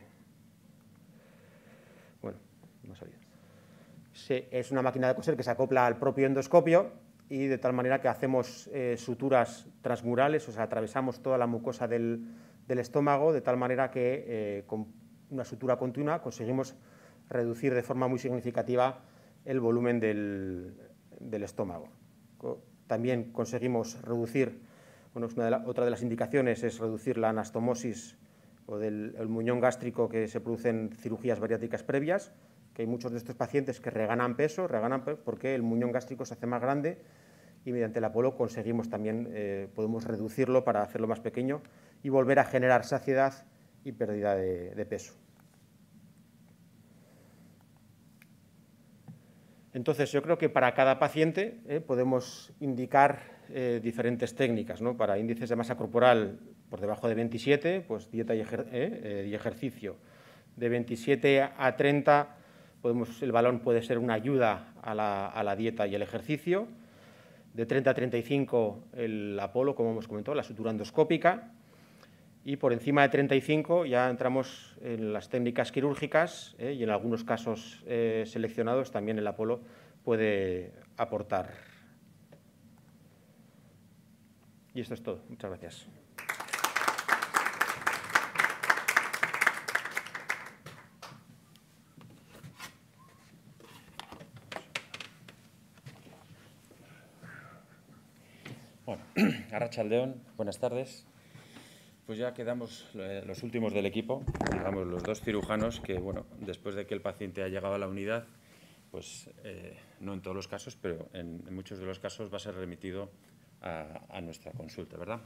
Bueno, no sabía. Se, es una máquina de coser que se acopla al propio endoscopio, y de tal manera que hacemos eh, suturas transmurales, o sea, atravesamos toda la mucosa del, del estómago, de tal manera que eh, con una sutura continua conseguimos reducir de forma muy significativa el volumen del, del estómago. También conseguimos reducir, bueno, una de la, otra de las indicaciones es reducir la anastomosis o del el muñón gástrico que se produce en cirugías bariátricas previas, que hay muchos de estos pacientes que reganan peso, reganan peso porque el muñón gástrico se hace más grande, y mediante el Apolo conseguimos también, eh, podemos reducirlo para hacerlo más pequeño y volver a generar saciedad y pérdida de, de peso. Entonces, yo creo que para cada paciente eh, podemos indicar eh, diferentes técnicas, ¿no? Para índices de masa corporal por debajo de veintisiete, pues dieta y, ejer eh, eh, y ejercicio. De veintisiete a treinta, podemos, el balón puede ser una ayuda a la, a la dieta y el ejercicio. De treinta a treinta y cinco, el Apolo, como hemos comentado, la sutura endoscópica. Y por encima de treinta y cinco ya entramos en las técnicas quirúrgicas eh, y en algunos casos eh, seleccionados también el Apolo puede aportar. Y esto es todo. Muchas gracias. Bueno, Arratsaldeon, buenas tardes. Pues ya quedamos eh, los últimos del equipo, digamos los dos cirujanos que, bueno, después de que el paciente ha llegado a la unidad, pues eh, no en todos los casos, pero en, en muchos de los casos va a ser remitido a, a nuestra consulta, ¿verdad?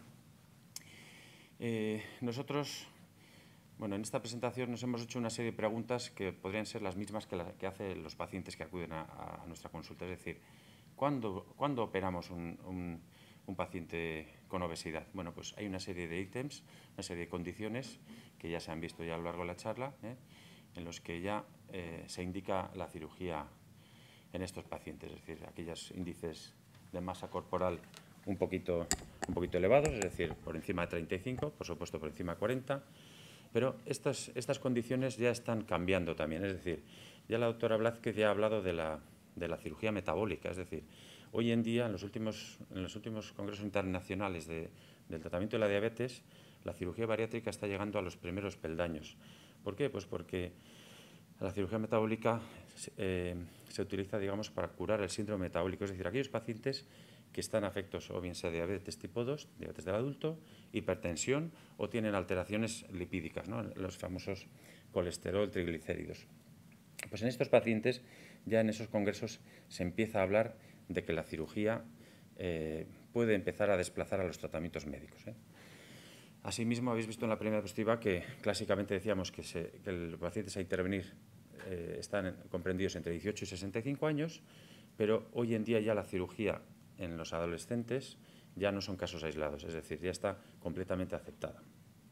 Eh, nosotros, bueno, en esta presentación nos hemos hecho una serie de preguntas que podrían ser las mismas que, la, que hacen los pacientes que acuden a, a nuestra consulta, es decir, ¿cuándo, ¿cuándo operamos un, un un paciente con obesidad? Bueno, pues hay una serie de ítems, una serie de condiciones que ya se han visto ya a lo largo de la charla, ¿eh? en los que ya eh, se indica la cirugía en estos pacientes, es decir, aquellos índices de masa corporal un poquito, un poquito elevados, es decir, por encima de treinta y cinco, por supuesto por encima de cuarenta, pero estas, estas condiciones ya están cambiando también, es decir, ya la doctora Blázquez ya ha hablado de la, de la cirugía metabólica, es decir, hoy en día en los últimos, en los últimos congresos internacionales de, del tratamiento de la diabetes, la cirugía bariátrica está llegando a los primeros peldaños. ¿Por qué? Pues porque la cirugía metabólica eh, se utiliza, digamos, para curar el síndrome metabólico, es decir, aquellos pacientes que están afectos o bien sea diabetes tipo dos, diabetes del adulto, hipertensión o tienen alteraciones lipídicas, ¿no? Los famosos colesterol, triglicéridos. Pues en estos pacientes, ya en esos congresos, se empieza a hablar de que la cirugía eh, puede empezar a desplazar a los tratamientos médicos, ¿eh? Asimismo, habéis visto en la primera diapositiva que clásicamente decíamos que, se, que los pacientes a intervenir eh, están comprendidos entre dieciocho y sesenta y cinco años, pero hoy en día ya la cirugía en los adolescentes ya no son casos aislados, es decir, ya está completamente aceptada.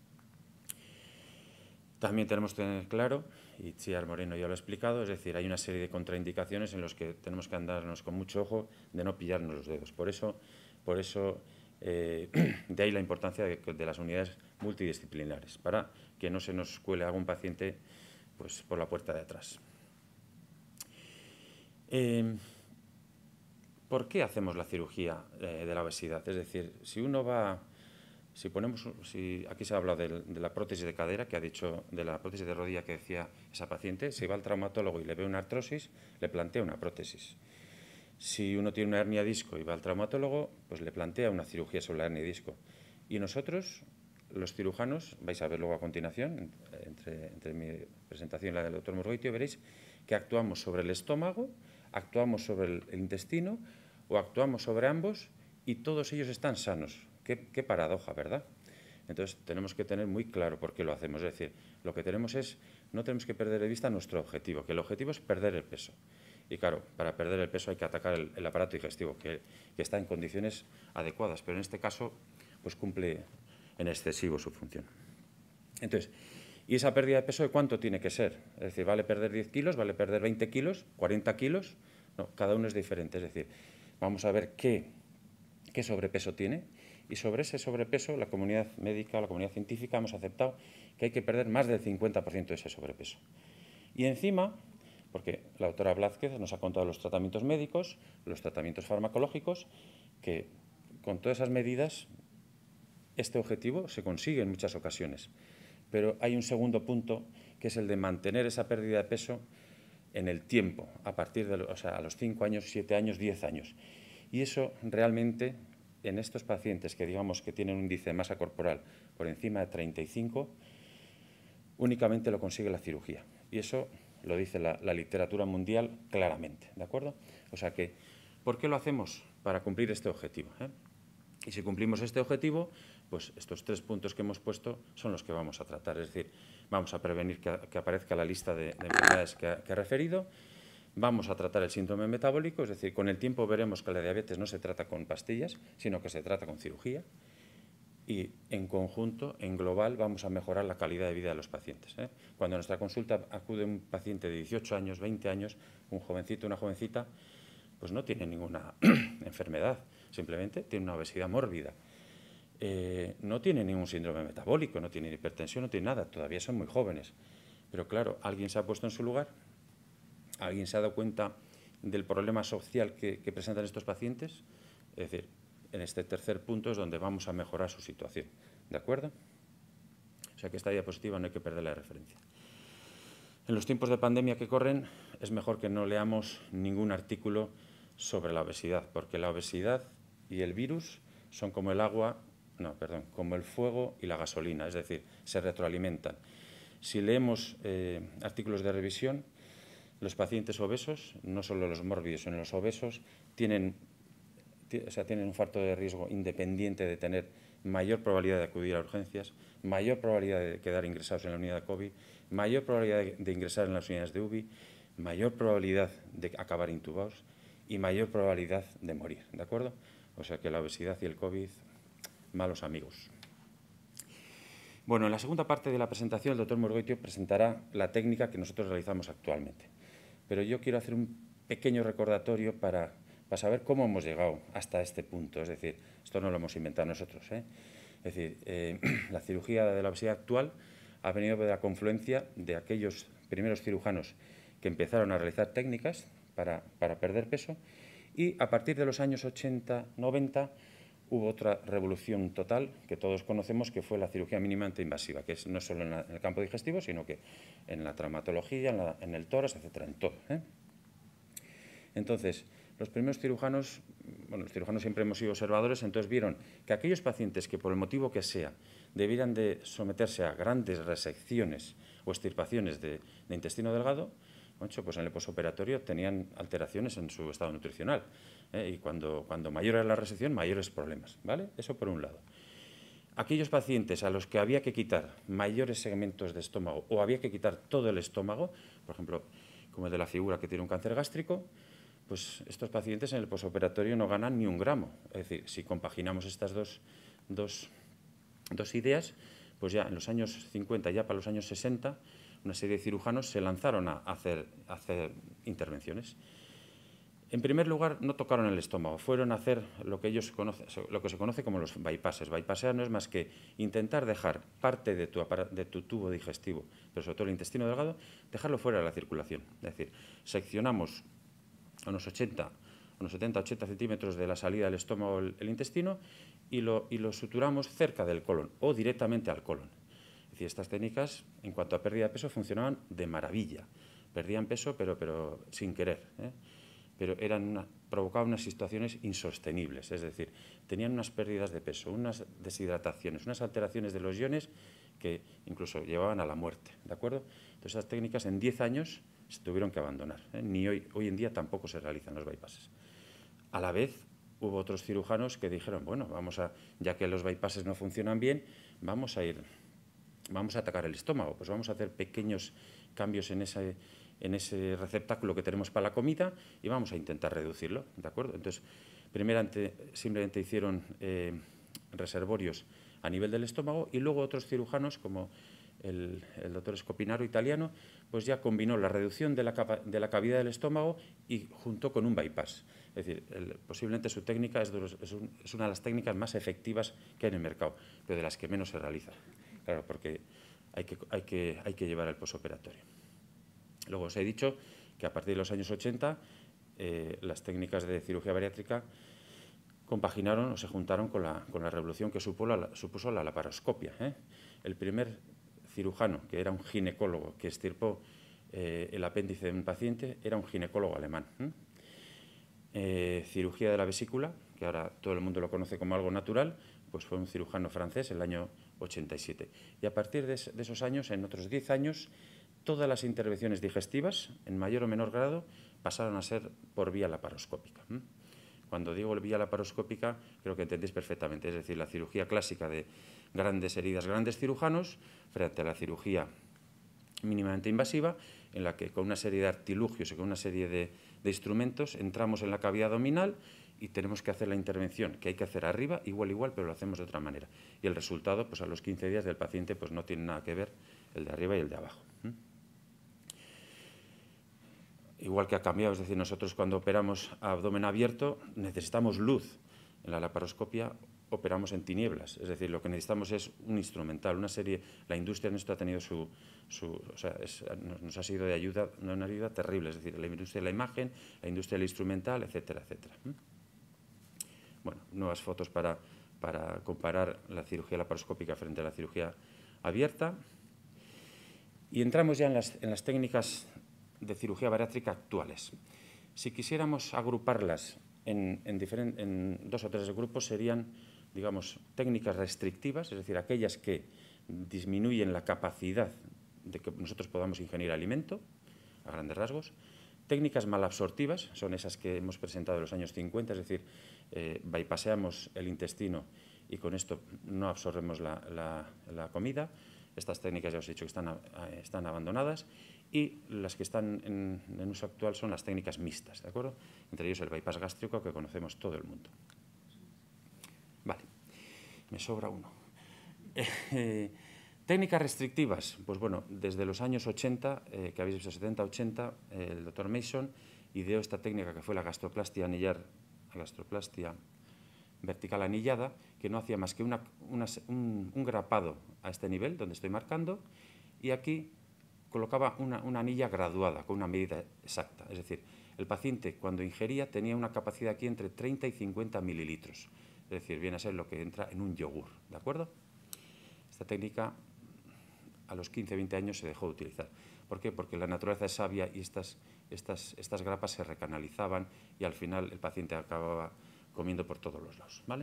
También tenemos que tener claro, y Chiar Moreno ya lo ha explicado, es decir, hay una serie de contraindicaciones en las que tenemos que andarnos con mucho ojo de no pillarnos los dedos. Por eso, por eso eh, de ahí la importancia de, de las unidades multidisciplinares, para que no se nos cuele algún paciente pues, por la puerta de atrás. Eh, ¿Por qué hacemos la cirugía eh, de la obesidad? Es decir, si uno va, si ponemos, si aquí se ha hablado de, de la prótesis de cadera, que ha dicho, de la prótesis de rodilla que decía esa paciente, si va al traumatólogo y le ve una artrosis, le plantea una prótesis. Si uno tiene una hernia disco y va al traumatólogo, pues le plantea una cirugía sobre la hernia disco. Y nosotros, los cirujanos, vais a ver luego a continuación, entre, entre mi presentación y la del doctor Murgoitio, veréis que actuamos sobre el estómago, actuamos sobre el, el intestino o actuamos sobre ambos y todos ellos están sanos. Qué, qué paradoja, ¿verdad? Entonces, tenemos que tener muy claro por qué lo hacemos. Es decir, lo que tenemos es, no tenemos que perder de vista nuestro objetivo, que el objetivo es perder el peso. Y claro, para perder el peso hay que atacar el, el aparato digestivo, que, que está en condiciones adecuadas, pero en este caso, pues cumple en excesivo su función. Entonces, ¿y esa pérdida de peso de cuánto tiene que ser? Es decir, ¿vale perder diez kilos, vale perder veinte kilos, cuarenta kilos? No, cada uno es diferente. Es decir, vamos a ver qué, qué sobrepeso tiene y sobre ese sobrepeso la comunidad médica, la comunidad científica hemos aceptado que hay que perder más del cincuenta por ciento de ese sobrepeso. Y encima, porque la doctora Blázquez nos ha contado los tratamientos médicos, los tratamientos farmacológicos, que con todas esas medidas este objetivo se consigue en muchas ocasiones. Pero hay un segundo punto, que es el de mantener esa pérdida de peso en el tiempo, a partir de o sea, a los cinco años, siete años, diez años. Y eso realmente, en estos pacientes que digamos que tienen un índice de masa corporal por encima de treinta y cinco, únicamente lo consigue la cirugía. Y eso lo dice la, la literatura mundial claramente, ¿de acuerdo? O sea que, ¿por qué lo hacemos? Para cumplir este objetivo, ¿eh? Y si cumplimos este objetivo, pues estos tres puntos que hemos puesto son los que vamos a tratar. Es decir, vamos a prevenir que, que aparezca la lista de, de enfermedades que, que he referido, vamos a tratar el síndrome metabólico, es decir, con el tiempo veremos que la diabetes no se trata con pastillas, sino que se trata con cirugía, y en conjunto, en global, vamos a mejorar la calidad de vida de los pacientes, ¿eh? Cuando a nuestra consulta acude un paciente de dieciocho años, veinte años, un jovencito, una jovencita, pues no tiene ninguna enfermedad, simplemente tiene una obesidad mórbida. Eh, no tiene ningún síndrome metabólico, no tiene hipertensión, no tiene nada, todavía son muy jóvenes. Pero claro, alguien se ha puesto en su lugar, alguien se ha dado cuenta del problema social que, que presentan estos pacientes. Es decir, en este tercer punto es donde vamos a mejorar su situación, ¿de acuerdo? O sea que esta diapositiva no hay que perder la referencia. En los tiempos de pandemia que corren es mejor que no leamos ningún artículo sobre la obesidad, porque la obesidad y el virus son como el agua, no, perdón, como el fuego y la gasolina, es decir, se retroalimentan. Si leemos eh, artículos de revisión, los pacientes obesos, no solo los mórbidos, sino los obesos, tienen, o sea, tienen un factor de riesgo independiente de tener mayor probabilidad de acudir a urgencias, mayor probabilidad de quedar ingresados en la unidad de COVID, mayor probabilidad de, de ingresar en las unidades de U B I, mayor probabilidad de acabar intubados y mayor probabilidad de morir, ¿de acuerdo? O sea que la obesidad y el COVID malos amigos. Bueno, en la segunda parte de la presentación el doctor Morgoitio presentará la técnica que nosotros realizamos actualmente. Pero yo quiero hacer un pequeño recordatorio para, para saber cómo hemos llegado hasta este punto. Es decir, esto no lo hemos inventado nosotros, ¿eh? Es decir, eh, la cirugía de la obesidad actual ha venido de la confluencia de aquellos primeros cirujanos que empezaron a realizar técnicas para, para perder peso, y a partir de los años ochenta, noventa hubo otra revolución total que todos conocemos, que fue la cirugía mínimamente invasiva, que es no solo en, la, en el campo digestivo, sino que en la traumatología, en, la, en el tórax, etcétera, en todo, ¿eh? Entonces, los primeros cirujanos, bueno, los cirujanos siempre hemos sido observadores, entonces vieron que aquellos pacientes que por el motivo que sea debieran de someterse a grandes resecciones o extirpaciones de, de intestino delgado, bueno, pues en el posoperatorio tenían alteraciones en su estado nutricional, ¿eh? Y cuando, cuando mayor era la resección, mayores problemas, ¿vale? Eso por un lado. Aquellos pacientes a los que había que quitar mayores segmentos de estómago o había que quitar todo el estómago, por ejemplo, como el de la figura que tiene un cáncer gástrico, pues estos pacientes en el posoperatorio no ganan ni un gramo. Es decir, si compaginamos estas dos, dos, dos ideas, pues ya en los años cincuenta, ya para los años sesenta, una serie de cirujanos se lanzaron a hacer, a hacer intervenciones. En primer lugar, no tocaron el estómago, fueron a hacer lo que, ellos conocen, lo que se conoce como los bypasses. Bypassear no es más que intentar dejar parte de tu, de tu tubo digestivo, pero sobre todo el intestino delgado, dejarlo fuera de la circulación. Es decir, seccionamos a unos ochenta, unos setenta, ochenta centímetros de la salida del estómago el, el intestino y lo, y lo suturamos cerca del colon o directamente al colon. Es decir, estas técnicas, en cuanto a pérdida de peso, funcionaban de maravilla. Perdían peso, pero, pero sin querer, ¿eh? Pero eran una, provocaban unas situaciones insostenibles, es decir, tenían unas pérdidas de peso, unas deshidrataciones, unas alteraciones de los iones que incluso llevaban a la muerte, ¿de acuerdo? Entonces, esas técnicas en diez años se tuvieron que abandonar, ¿eh? Ni hoy, hoy en día tampoco se realizan los bypasses. A la vez, hubo otros cirujanos que dijeron, bueno, vamos a, ya que los bypasses no funcionan bien, vamos a ir, vamos a atacar el estómago, pues vamos a hacer pequeños cambios en ese, en ese receptáculo que tenemos para la comida y vamos a intentar reducirlo, ¿de acuerdo? Entonces, primeramente, simplemente hicieron eh, reservorios a nivel del estómago y luego otros cirujanos, como el, el doctor Scopinaro italiano, pues ya combinó la reducción de la, capa, de la cavidad del estómago y junto con un bypass. Es decir, el, posiblemente su técnica es, de los, es, un, es una de las técnicas más efectivas que hay en el mercado, pero de las que menos se realiza. Claro, porque hay que, hay que, hay que llevar el posoperatorio. Luego os he dicho que a partir de los años ochenta eh, las técnicas de cirugía bariátrica compaginaron o se juntaron con la, con la revolución que supo la, supuso la laparoscopia, ¿eh? El primer cirujano, que era un ginecólogo, que extirpó eh, el apéndice de un paciente, era un ginecólogo alemán. ¿eh? Eh, cirugía de la vesícula, que ahora todo el mundo lo conoce como algo natural, pues fue un cirujano francés en el año ochenta y siete. Y a partir de, de esos años, en otros diez años, todas las intervenciones digestivas, en mayor o menor grado, pasaron a ser por vía laparoscópica. ¿eh? Cuando digo vía laparoscópica, creo que entendéis perfectamente, es decir, la cirugía clásica de grandes heridas, grandes cirujanos, frente a la cirugía mínimamente invasiva, en la que con una serie de artilugios y con una serie de, de instrumentos entramos en la cavidad abdominal y tenemos que hacer la intervención, que hay que hacer arriba, igual, igual, pero lo hacemos de otra manera. Y el resultado, pues a los quince días del paciente, pues no tiene nada que ver el de arriba y el de abajo. ¿eh? Igual que ha cambiado, es decir, nosotros cuando operamos a abdomen abierto necesitamos luz. En la laparoscopia operamos en tinieblas, es decir, lo que necesitamos es un instrumental, una serie. La industria nuestra ha tenido su, su o sea, es, nos ha sido de ayuda, una ayuda terrible, es decir, la industria de la imagen, la industria del instrumental, etcétera, etcétera. Bueno, nuevas fotos para, para comparar la cirugía laparoscópica frente a la cirugía abierta. Y entramos ya en las, en las técnicas de cirugía bariátrica actuales. Si quisiéramos agruparlas en, en, diferent, en dos o tres grupos, serían, digamos, técnicas restrictivas, es decir, aquellas que disminuyen la capacidad de que nosotros podamos ingerir alimento, a grandes rasgos. Técnicas malabsortivas, son esas que hemos presentado en los años cincuenta, es decir, eh, bypaseamos el intestino y con esto no absorbemos la, la, la comida. Estas técnicas ya os he dicho que están, están abandonadas, y las que están en, en uso actual son las técnicas mixtas, ¿de acuerdo? Entre ellos el bypass gástrico, que conocemos todo el mundo. Vale. Me sobra uno. Eh, técnicas restrictivas. Pues bueno, desde los años ochenta, eh, que habéis visto, setenta ochenta, eh, el doctor Mason ideó esta técnica que fue la gastroplastia anillar, la gastroplastia vertical anillada, que no hacía más que una, una, un, un grapado a este nivel, donde estoy marcando, y aquí colocaba una, una anilla graduada, con una medida exacta. Es decir, el paciente cuando ingería tenía una capacidad aquí entre treinta y cincuenta mililitros. Es decir, viene a ser lo que entra en un yogur, ¿de acuerdo? Esta técnica a los quince veinte años se dejó de utilizar. ¿Por qué? Porque la naturaleza es sabia y estas, estas, estas grapas se recanalizaban y al final el paciente acababa comiendo por todos los lados, ¿vale?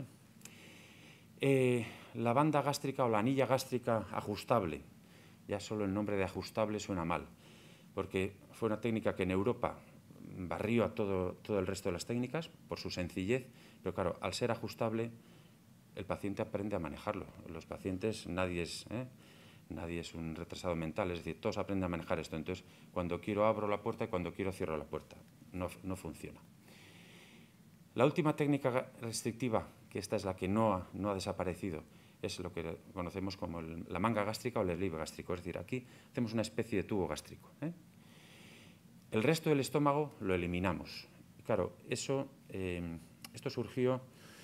Eh, la banda gástrica o la anilla gástrica ajustable, ya solo el nombre de ajustable suena mal, porque fue una técnica que en Europa barrió a todo, todo el resto de las técnicas por su sencillez, pero claro, al ser ajustable, el paciente aprende a manejarlo. Los pacientes, nadie es, ¿eh? nadie es un retrasado mental, es decir, todos aprenden a manejar esto. Entonces, cuando quiero abro la puerta y cuando quiero cierro la puerta. No, no funciona. La última técnica restrictiva, que esta es la que no ha, no ha desaparecido, es lo que conocemos como el, la manga gástrica o el sleeve gástrico. Es decir, aquí hacemos una especie de tubo gástrico, ¿eh? El resto del estómago lo eliminamos. Y claro, eso, eh, esto surgió,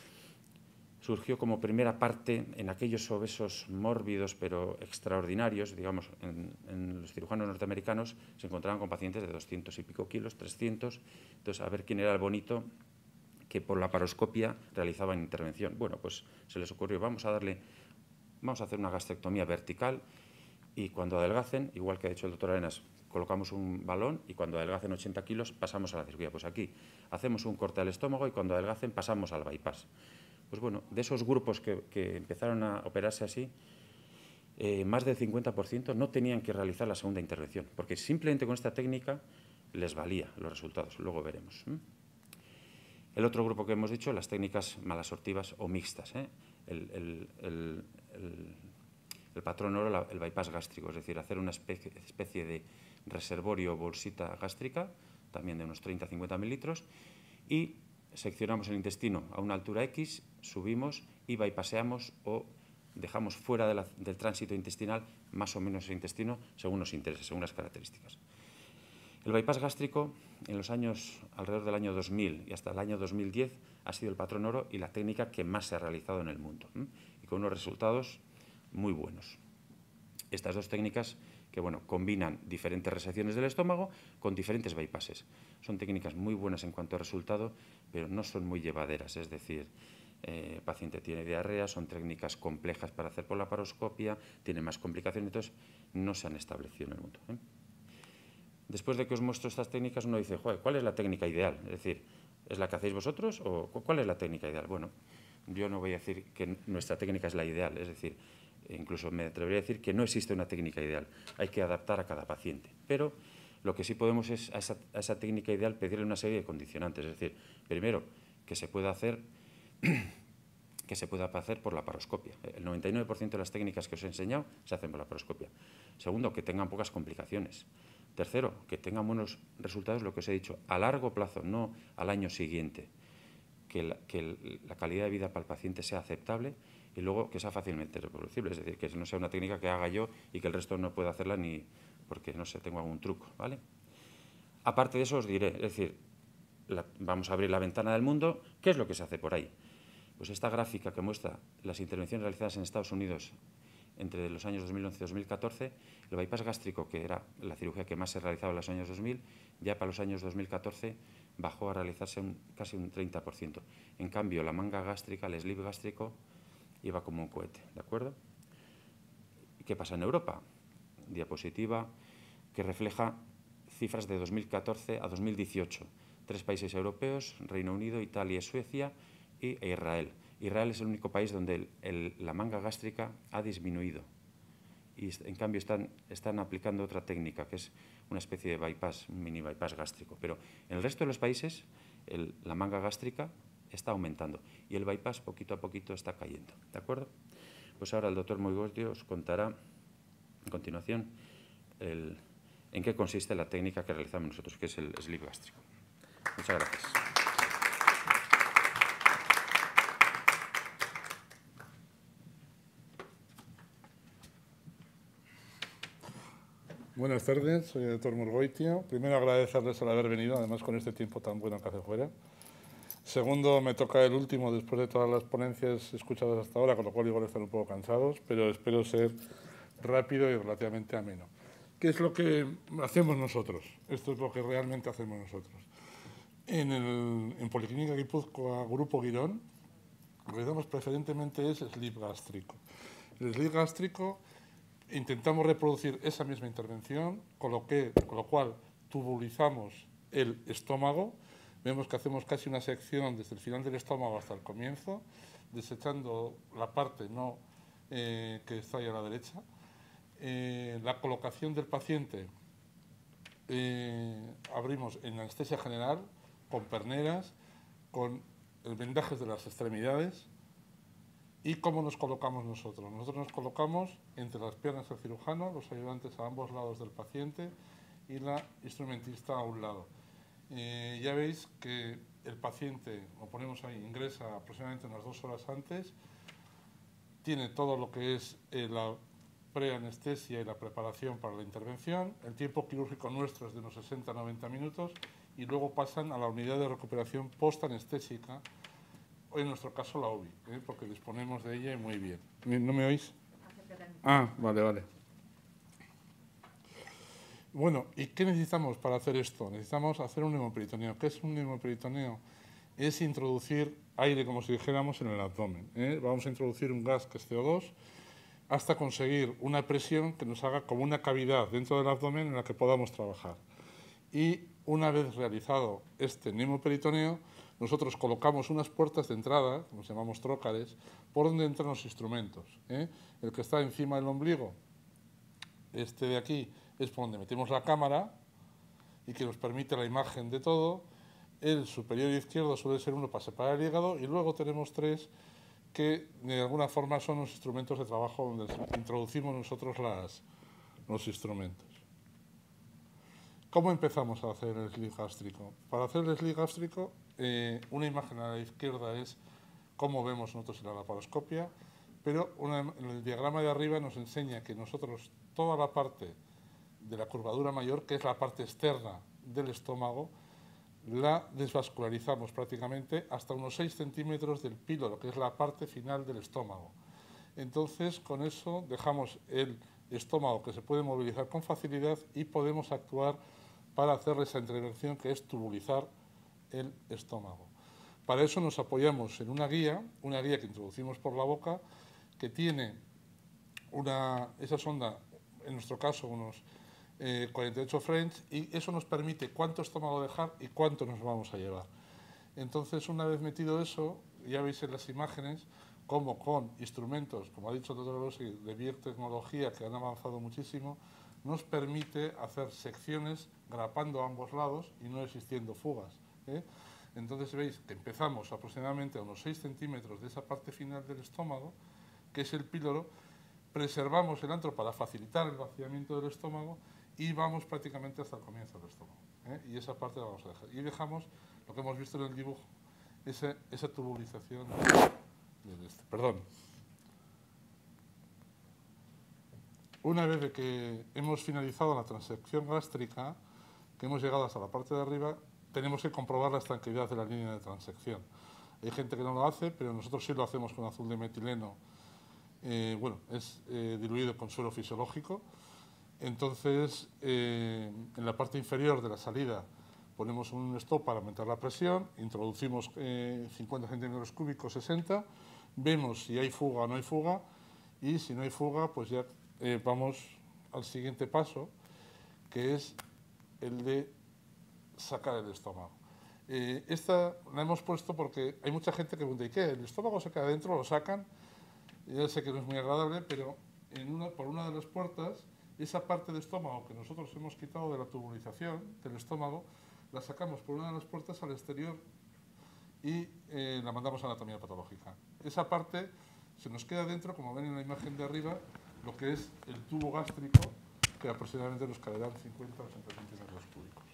surgió como primera parte en aquellos obesos mórbidos pero extraordinarios. Digamos, en, en los cirujanos norteamericanos se encontraban con pacientes de doscientos y pico kilos, trescientos. Entonces, a ver quién era el bonito que por la laparoscopia realizaban intervención. Bueno, pues se les ocurrió, vamos a darle, vamos a hacer una gastrectomía vertical y cuando adelgacen, igual que ha dicho el doctor Arenas, colocamos un balón y cuando adelgacen ochenta kilos pasamos a la cirugía. Pues aquí hacemos un corte al estómago y cuando adelgacen pasamos al bypass. Pues bueno, de esos grupos que, que empezaron a operarse así, eh, más del cincuenta por ciento no tenían que realizar la segunda intervención, porque simplemente con esta técnica les valía los resultados. Luego veremos. ¿eh? El otro grupo que hemos dicho, las técnicas malasortivas o mixtas. ¿eh? El, el, el, el, el patrón oro, el bypass gástrico, es decir, hacer una especie, especie de reservorio o bolsita gástrica, también de unos treinta a cincuenta mililitros, y seccionamos el intestino a una altura X, subimos y bypasseamos o dejamos fuera de la, del tránsito intestinal más o menos el intestino según nos interese, según las características. El bypass gástrico, en los años, alrededor del año dos mil y hasta el año dos mil diez, ha sido el patrón oro y la técnica que más se ha realizado en el mundo, ¿eh? y con unos resultados muy buenos. Estas dos técnicas que bueno, combinan diferentes resecciones del estómago con diferentes bypasses. Son técnicas muy buenas en cuanto a resultado, pero no son muy llevaderas, es decir, eh, el paciente tiene diarrea, son técnicas complejas para hacer por laparoscopia, tienen más complicaciones, entonces no se han establecido en el mundo, ¿eh? Después de que os muestro estas técnicas, uno dice, joder, ¿cuál es la técnica ideal? Es decir, ¿es la que hacéis vosotros o cuál es la técnica ideal? Bueno, yo no voy a decir que nuestra técnica es la ideal, es decir, incluso me atrevería a decir que no existe una técnica ideal, hay que adaptar a cada paciente. Pero lo que sí podemos es a esa, a esa técnica ideal pedirle una serie de condicionantes, es decir, primero, que se pueda hacer, que se pueda hacer por laparoscopia. El noventa y nueve por ciento de las técnicas que os he enseñado se hacen por laparoscopia. Segundo, que tengan pocas complicaciones. Tercero, que tengan buenos resultados, lo que os he dicho, a largo plazo, no al año siguiente. Que la, que la calidad de vida para el paciente sea aceptable y luego que sea fácilmente reproducible, es decir, que no sea una técnica que haga yo y que el resto no pueda hacerla ni porque, no sé, tengo algún truco, ¿vale? Aparte de eso os diré, es decir, la, vamos a abrir la ventana del mundo, ¿qué es lo que se hace por ahí? Pues esta gráfica que muestra las intervenciones realizadas en Estados Unidos entre los años dos mil once y dos mil catorce, el bypass gástrico, que era la cirugía que más se realizaba en los años dos mil, ya para los años dos mil catorce bajó a realizarse un, casi un treinta por ciento. En cambio, la manga gástrica, el sleeve gástrico, iba como un cohete, ¿de acuerdo? ¿Y qué pasa en Europa? Diapositiva que refleja cifras de dos mil catorce a dos mil dieciocho. Tres países europeos, Reino Unido, Italia, Suecia y e Israel. Israel es el único país donde el, el, la manga gástrica ha disminuido y en cambio están, están aplicando otra técnica que es una especie de bypass, un mini bypass gástrico. Pero en el resto de los países el, la manga gástrica está aumentando y el bypass poquito a poquito está cayendo, ¿de acuerdo? Pues ahora el doctor Moigosdio os contará a continuación el, en qué consiste la técnica que realizamos nosotros, que es el sleeve gástrico. Muchas gracias. Buenas tardes, soy el doctor Murgoitia. Primero, agradecerles el haber venido, además con este tiempo tan bueno que hace fuera. Segundo, me toca el último después de todas las ponencias escuchadas hasta ahora, con lo cual igual están un poco cansados, pero espero ser rápido y relativamente ameno. ¿Qué es lo que hacemos nosotros? Esto es lo que realmente hacemos nosotros. En, el, en Policlínica Guipúzcoa, Grupo Guirón, lo que hacemos preferentemente es sleeve gástrico. El sleeve gástrico intentamos reproducir esa misma intervención, con lo, que, con lo cual tubulizamos el estómago. Vemos que hacemos casi una sección desde el final del estómago hasta el comienzo, desechando la parte no, eh, que está ahí a la derecha. Eh, la colocación del paciente eh, abrimos en anestesia general, con perneras, con vendajes de las extremidades. ¿Y cómo nos colocamos nosotros? Nosotros nos colocamos entre las piernas del cirujano, los ayudantes a ambos lados del paciente y la instrumentista a un lado. Eh, ya veis que el paciente, lo ponemos ahí, ingresa aproximadamente unas dos horas antes, tiene todo lo que es eh, la preanestesia y la preparación para la intervención. El tiempo quirúrgico nuestro es de unos sesenta a noventa minutos y luego pasan a la unidad de recuperación postanestésica, o en nuestro caso la U B I, ¿eh? porque disponemos de ella y muy bien. ¿No me oís? Ah, vale, vale. Bueno, ¿y qué necesitamos para hacer esto? Necesitamos hacer un neumoperitoneo. ¿Qué es un neumoperitoneo? Es introducir aire, como si dijéramos, en el abdomen. ¿eh? Vamos a introducir un gas que es C O dos hasta conseguir una presión que nos haga como una cavidad dentro del abdomen en la que podamos trabajar. Y una vez realizado este neumoperitoneo, nosotros colocamos unas puertas de entrada, como se llamamos trócares, por donde entran los instrumentos. ¿eh? El que está encima del ombligo, este de aquí, es por donde metemos la cámara y que nos permite la imagen de todo. El superior izquierdo suele ser uno para separar el hígado y luego tenemos tres que de alguna forma son los instrumentos de trabajo donde introducimos nosotros las, los instrumentos. ¿Cómo empezamos a hacer el sleeve gástrico? Para hacer el sleeve gástrico, eh, una imagen a la izquierda es cómo vemos nosotros en la laparoscopia, pero una, en el diagrama de arriba nos enseña que nosotros toda la parte de la curvadura mayor, que es la parte externa del estómago, la desvascularizamos prácticamente hasta unos seis centímetros del píloro, que es la parte final del estómago. Entonces, con eso dejamos el estómago que se puede movilizar con facilidad y podemos actuar para hacer esa intervención que es tubulizar el estómago. Para eso nos apoyamos en una guía, una guía que introducimos por la boca, que tiene una, esa sonda, en nuestro caso, unos eh, cuarenta y ocho frames, y eso nos permite cuánto estómago dejar y cuánto nos vamos a llevar. Entonces, una vez metido eso, ya veis en las imágenes cómo con instrumentos, como ha dicho el doctor Rossi, de biotecnología que han avanzado muchísimo, nos permite hacer secciones grapando a ambos lados y no existiendo fugas. ¿eh? Entonces veis que empezamos aproximadamente a unos seis centímetros de esa parte final del estómago, que es el píloro, preservamos el antro para facilitar el vaciamiento del estómago y vamos prácticamente hasta el comienzo del estómago. ¿eh? Y esa parte la vamos a dejar. Y dejamos lo que hemos visto en el dibujo, esa, esa tubulización de este. Perdón. Una vez de que hemos finalizado la transección gástrica, que hemos llegado hasta la parte de arriba, tenemos que comprobar la estanqueidad de la línea de transección. Hay gente que no lo hace, pero nosotros sí lo hacemos con azul de metileno. Eh, bueno, es eh, diluido con suero fisiológico. Entonces, eh, en la parte inferior de la salida ponemos un stop para aumentar la presión, introducimos eh, cincuenta centímetros cúbicos, sesenta, vemos si hay fuga o no hay fuga, y si no hay fuga, pues ya eh, vamos al siguiente paso, que es el de sacar el estómago. Eh, esta la hemos puesto porque hay mucha gente que pregunta, ¿y qué? ¿El estómago se queda dentro? ¿Lo sacan? Ya sé que no es muy agradable, pero en una, por una de las puertas, esa parte de estómago que nosotros hemos quitado de la tubulización del estómago, la sacamos por una de las puertas al exterior y eh, la mandamos a anatomía patológica. Esa parte se nos queda dentro, como ven en la imagen de arriba, lo que es el tubo gástrico, que aproximadamente nos caerán cincuenta o sesenta centímetros cúbicos.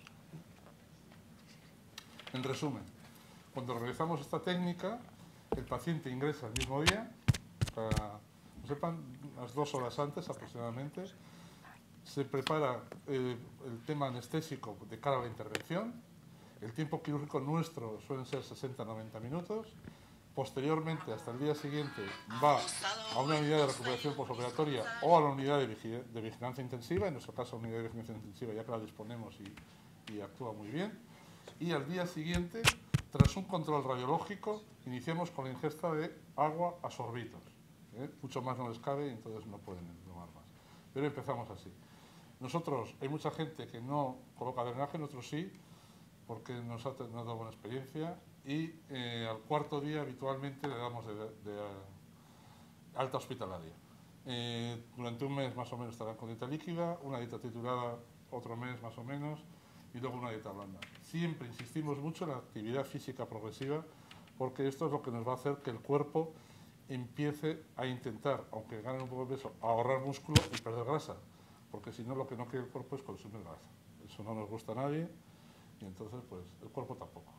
En resumen, cuando realizamos esta técnica, el paciente ingresa el mismo día, para, no sepan, unas dos horas antes aproximadamente, se prepara eh, el tema anestésico de cara a la intervención. El tiempo quirúrgico nuestro suelen ser sesenta a noventa minutos. Posteriormente, hasta el día siguiente, va a una unidad de recuperación postoperatoria o a la unidad de, vigil de vigilancia intensiva, en nuestro caso unidad de vigilancia intensiva ya que la disponemos y, y actúa muy bien. Y al día siguiente, tras un control radiológico, iniciamos con la ingesta de agua a sorbitos. ¿eh? Mucho más no les cabe y entonces no pueden tomar más. Pero empezamos así. Nosotros, hay mucha gente que no coloca drenaje, nosotros sí, porque nos ha, nos ha dado buena experiencia. Y eh, al cuarto día habitualmente le damos de, de, de alta hospitalaria. Eh, durante un mes más o menos estarán con dieta líquida, una dieta triturada otro mes más o menos y luego una dieta blanda. Siempre insistimos mucho en la actividad física progresiva porque esto es lo que nos va a hacer que el cuerpo empiece a intentar, aunque gane un poco de peso, ahorrar músculo y perder grasa, porque si no lo que no quiere el cuerpo es consumir grasa. Eso no nos gusta a nadie y entonces pues el cuerpo tampoco.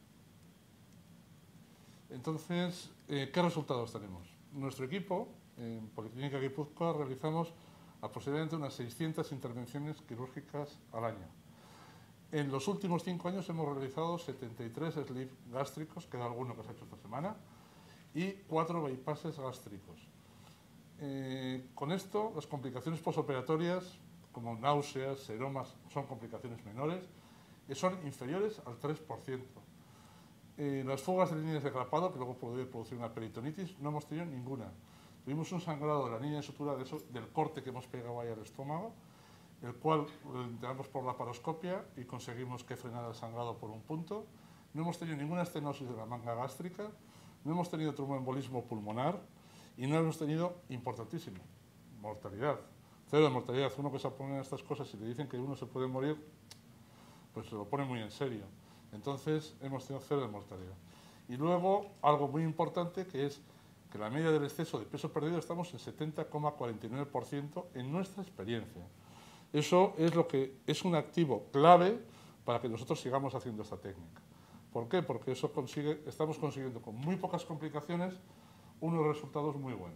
Entonces, eh, ¿qué resultados tenemos? Nuestro equipo, en Policlínica Guipúzcoa, realizamos aproximadamente unas seiscientas intervenciones quirúrgicas al año. En los últimos cinco años hemos realizado setenta y tres sleeve gástricos, queda alguno que se ha hecho esta semana, y cuatro bypasses gástricos. Eh, con esto, las complicaciones posoperatorias, como náuseas, seromas, son complicaciones menores, y son inferiores al tres por ciento. Eh, las fugas de líneas de grapado, que luego puede producir una peritonitis, no hemos tenido ninguna. Tuvimos un sangrado de la línea de sutura de eso, del corte que hemos pegado ahí al estómago, el cual lo entramos por la paroscopia y conseguimos que frenara el sangrado por un punto. No hemos tenido ninguna estenosis de la manga gástrica, no hemos tenido tromboembolismo pulmonar y no hemos tenido, importantísimo, mortalidad. Cero de mortalidad. Uno que se pone a estas cosas y le dicen que uno se puede morir, pues se lo pone muy en serio. Entonces, hemos tenido cero de mortalidad. Y luego, algo muy importante, que es que la media del exceso de peso perdido estamos en setenta coma cuarenta y nueve por ciento en nuestra experiencia. Eso es lo que es un activo clave para que nosotros sigamos haciendo esta técnica. ¿Por qué? Porque eso consigue, estamos consiguiendo con muy pocas complicaciones unos resultados muy buenos.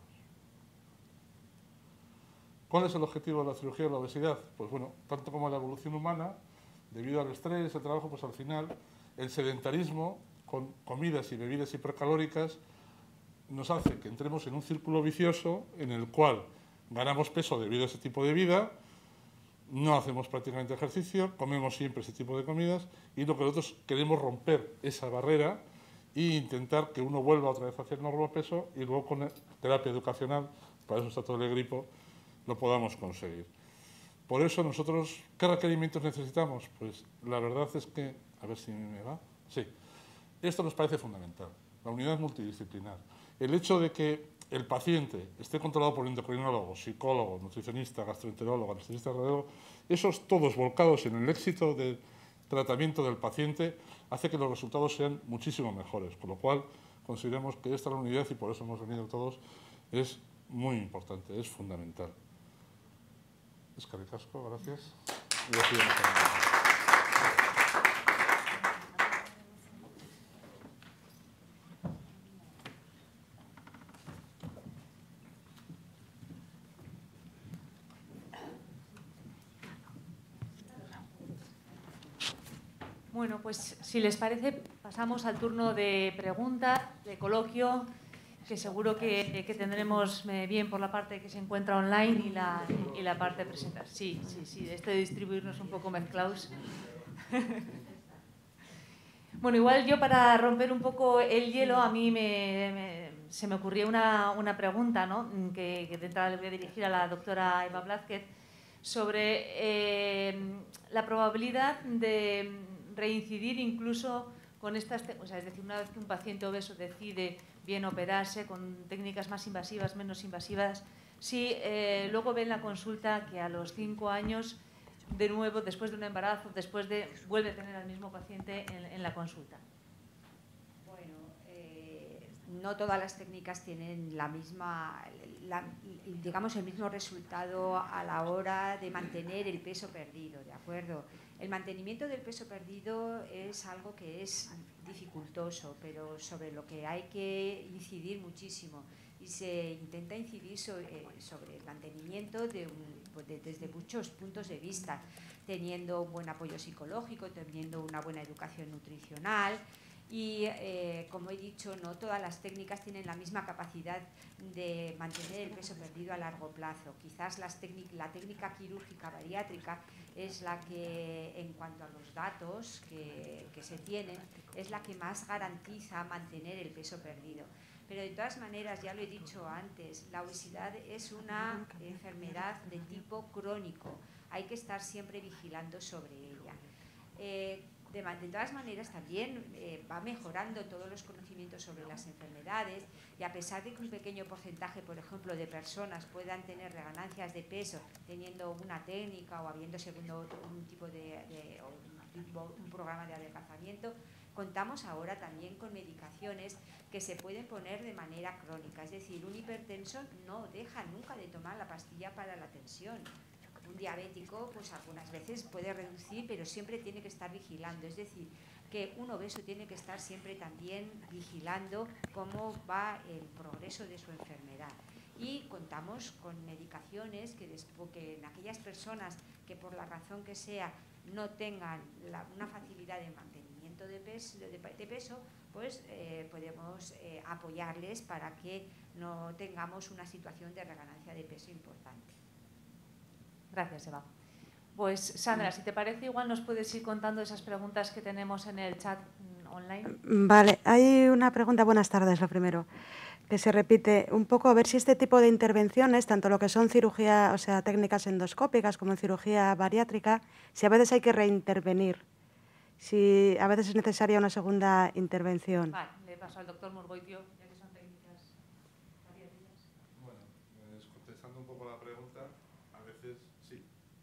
¿Cuál es el objetivo de la cirugía de la obesidad? Pues bueno, tanto como la evolución humana, debido al estrés, el trabajo, pues al final el sedentarismo con comidas y bebidas hipercalóricas nos hace que entremos en un círculo vicioso en el cual ganamos peso debido a ese tipo de vida, no hacemos prácticamente ejercicio, comemos siempre ese tipo de comidas y lo que nosotros queremos romper esa barrera e intentar que uno vuelva otra vez hacia el normopeso y luego con terapia educacional, para eso está todo el gripo, lo podamos conseguir. Por eso nosotros, ¿qué requerimientos necesitamos? Pues la verdad es que, a ver si me va, sí, esto nos parece fundamental, la unidad multidisciplinar. El hecho de que el paciente esté controlado por endocrinólogo, psicólogo, nutricionista, gastroenterólogo, anestesista, radiólogo, esos todos volcados en el éxito del tratamiento del paciente hace que los resultados sean muchísimo mejores, con lo cual consideramos que esta unidad, y por eso hemos venido todos, es muy importante, es fundamental. Eskerrik asko, gracias. Bueno, pues si les parece, pasamos al turno de preguntas, de coloquio, que seguro que, que tendremos bien por la parte que se encuentra online y la, y la parte de presentar. Sí, sí, sí, esto de distribuirnos un poco mezclados. Bueno, igual yo para romper un poco el hielo, a mí me, me, se me ocurría una, una pregunta, ¿no? que, que de entrada le voy a dirigir a la doctora Eva Blázquez, sobre eh, la probabilidad de reincidir incluso con estas, o sea, es decir, una vez que un paciente obeso decide bien operarse con técnicas más invasivas, menos invasivas, si eh, luego ve en la consulta que a los cinco años, de nuevo, después de un embarazo, después de, vuelve a tener al mismo paciente en, en la consulta. Bueno, eh, no todas las técnicas tienen la misma, la, digamos, el mismo resultado a la hora de mantener el peso perdido, ¿de acuerdo? El mantenimiento del peso perdido es algo que es dificultoso, pero sobre lo que hay que incidir muchísimo. Y y se intenta incidir sobre, sobre el mantenimiento de un, de, desde muchos puntos de vista, teniendo un buen apoyo psicológico, teniendo una buena educación nutricional. Y, eh, como he dicho, no todas las técnicas tienen la misma capacidad de mantener el peso perdido a largo plazo. Quizás las la técnica quirúrgica bariátrica es la que, en cuanto a los datos que, que se tienen, es la que más garantiza mantener el peso perdido. Pero de todas maneras, ya lo he dicho antes, la obesidad es una enfermedad de tipo crónico. Hay que estar siempre vigilando sobre ella. Eh, De, de todas maneras, también eh, va mejorando todos los conocimientos sobre las enfermedades, y a pesar de que un pequeño porcentaje, por ejemplo, de personas puedan tener reganancias de peso teniendo una técnica o habiendo segundo un tipo de, de o un, un programa de adelgazamiento, contamos ahora también con medicaciones que se pueden poner de manera crónica. Es decir, un hipertenso no deja nunca de tomar la pastilla para la tensión. Un diabético, pues algunas veces puede reducir, pero siempre tiene que estar vigilando. Es decir, que un obeso tiene que estar siempre también vigilando cómo va el progreso de su enfermedad. Y contamos con medicaciones que, después, que en aquellas personas que por la razón que sea no tengan la, una facilidad de mantenimiento de peso, de, de peso pues eh, podemos eh, apoyarles para que no tengamos una situación de reganancia de peso importante. Gracias, Eva. Pues, Sandra, si te parece, igual nos puedes ir contando esas preguntas que tenemos en el chat online. Vale, hay una pregunta, buenas tardes, lo primero, que se repite un poco, a ver si este tipo de intervenciones, tanto lo que son cirugía, o sea, técnicas endoscópicas como en cirugía bariátrica, si a veces hay que reintervenir, si a veces es necesaria una segunda intervención. Vale, le paso al doctor Murgoitio, ya que son técnicas bariátricas. Bueno, pues contestando un poco la pregunta, a veces sí.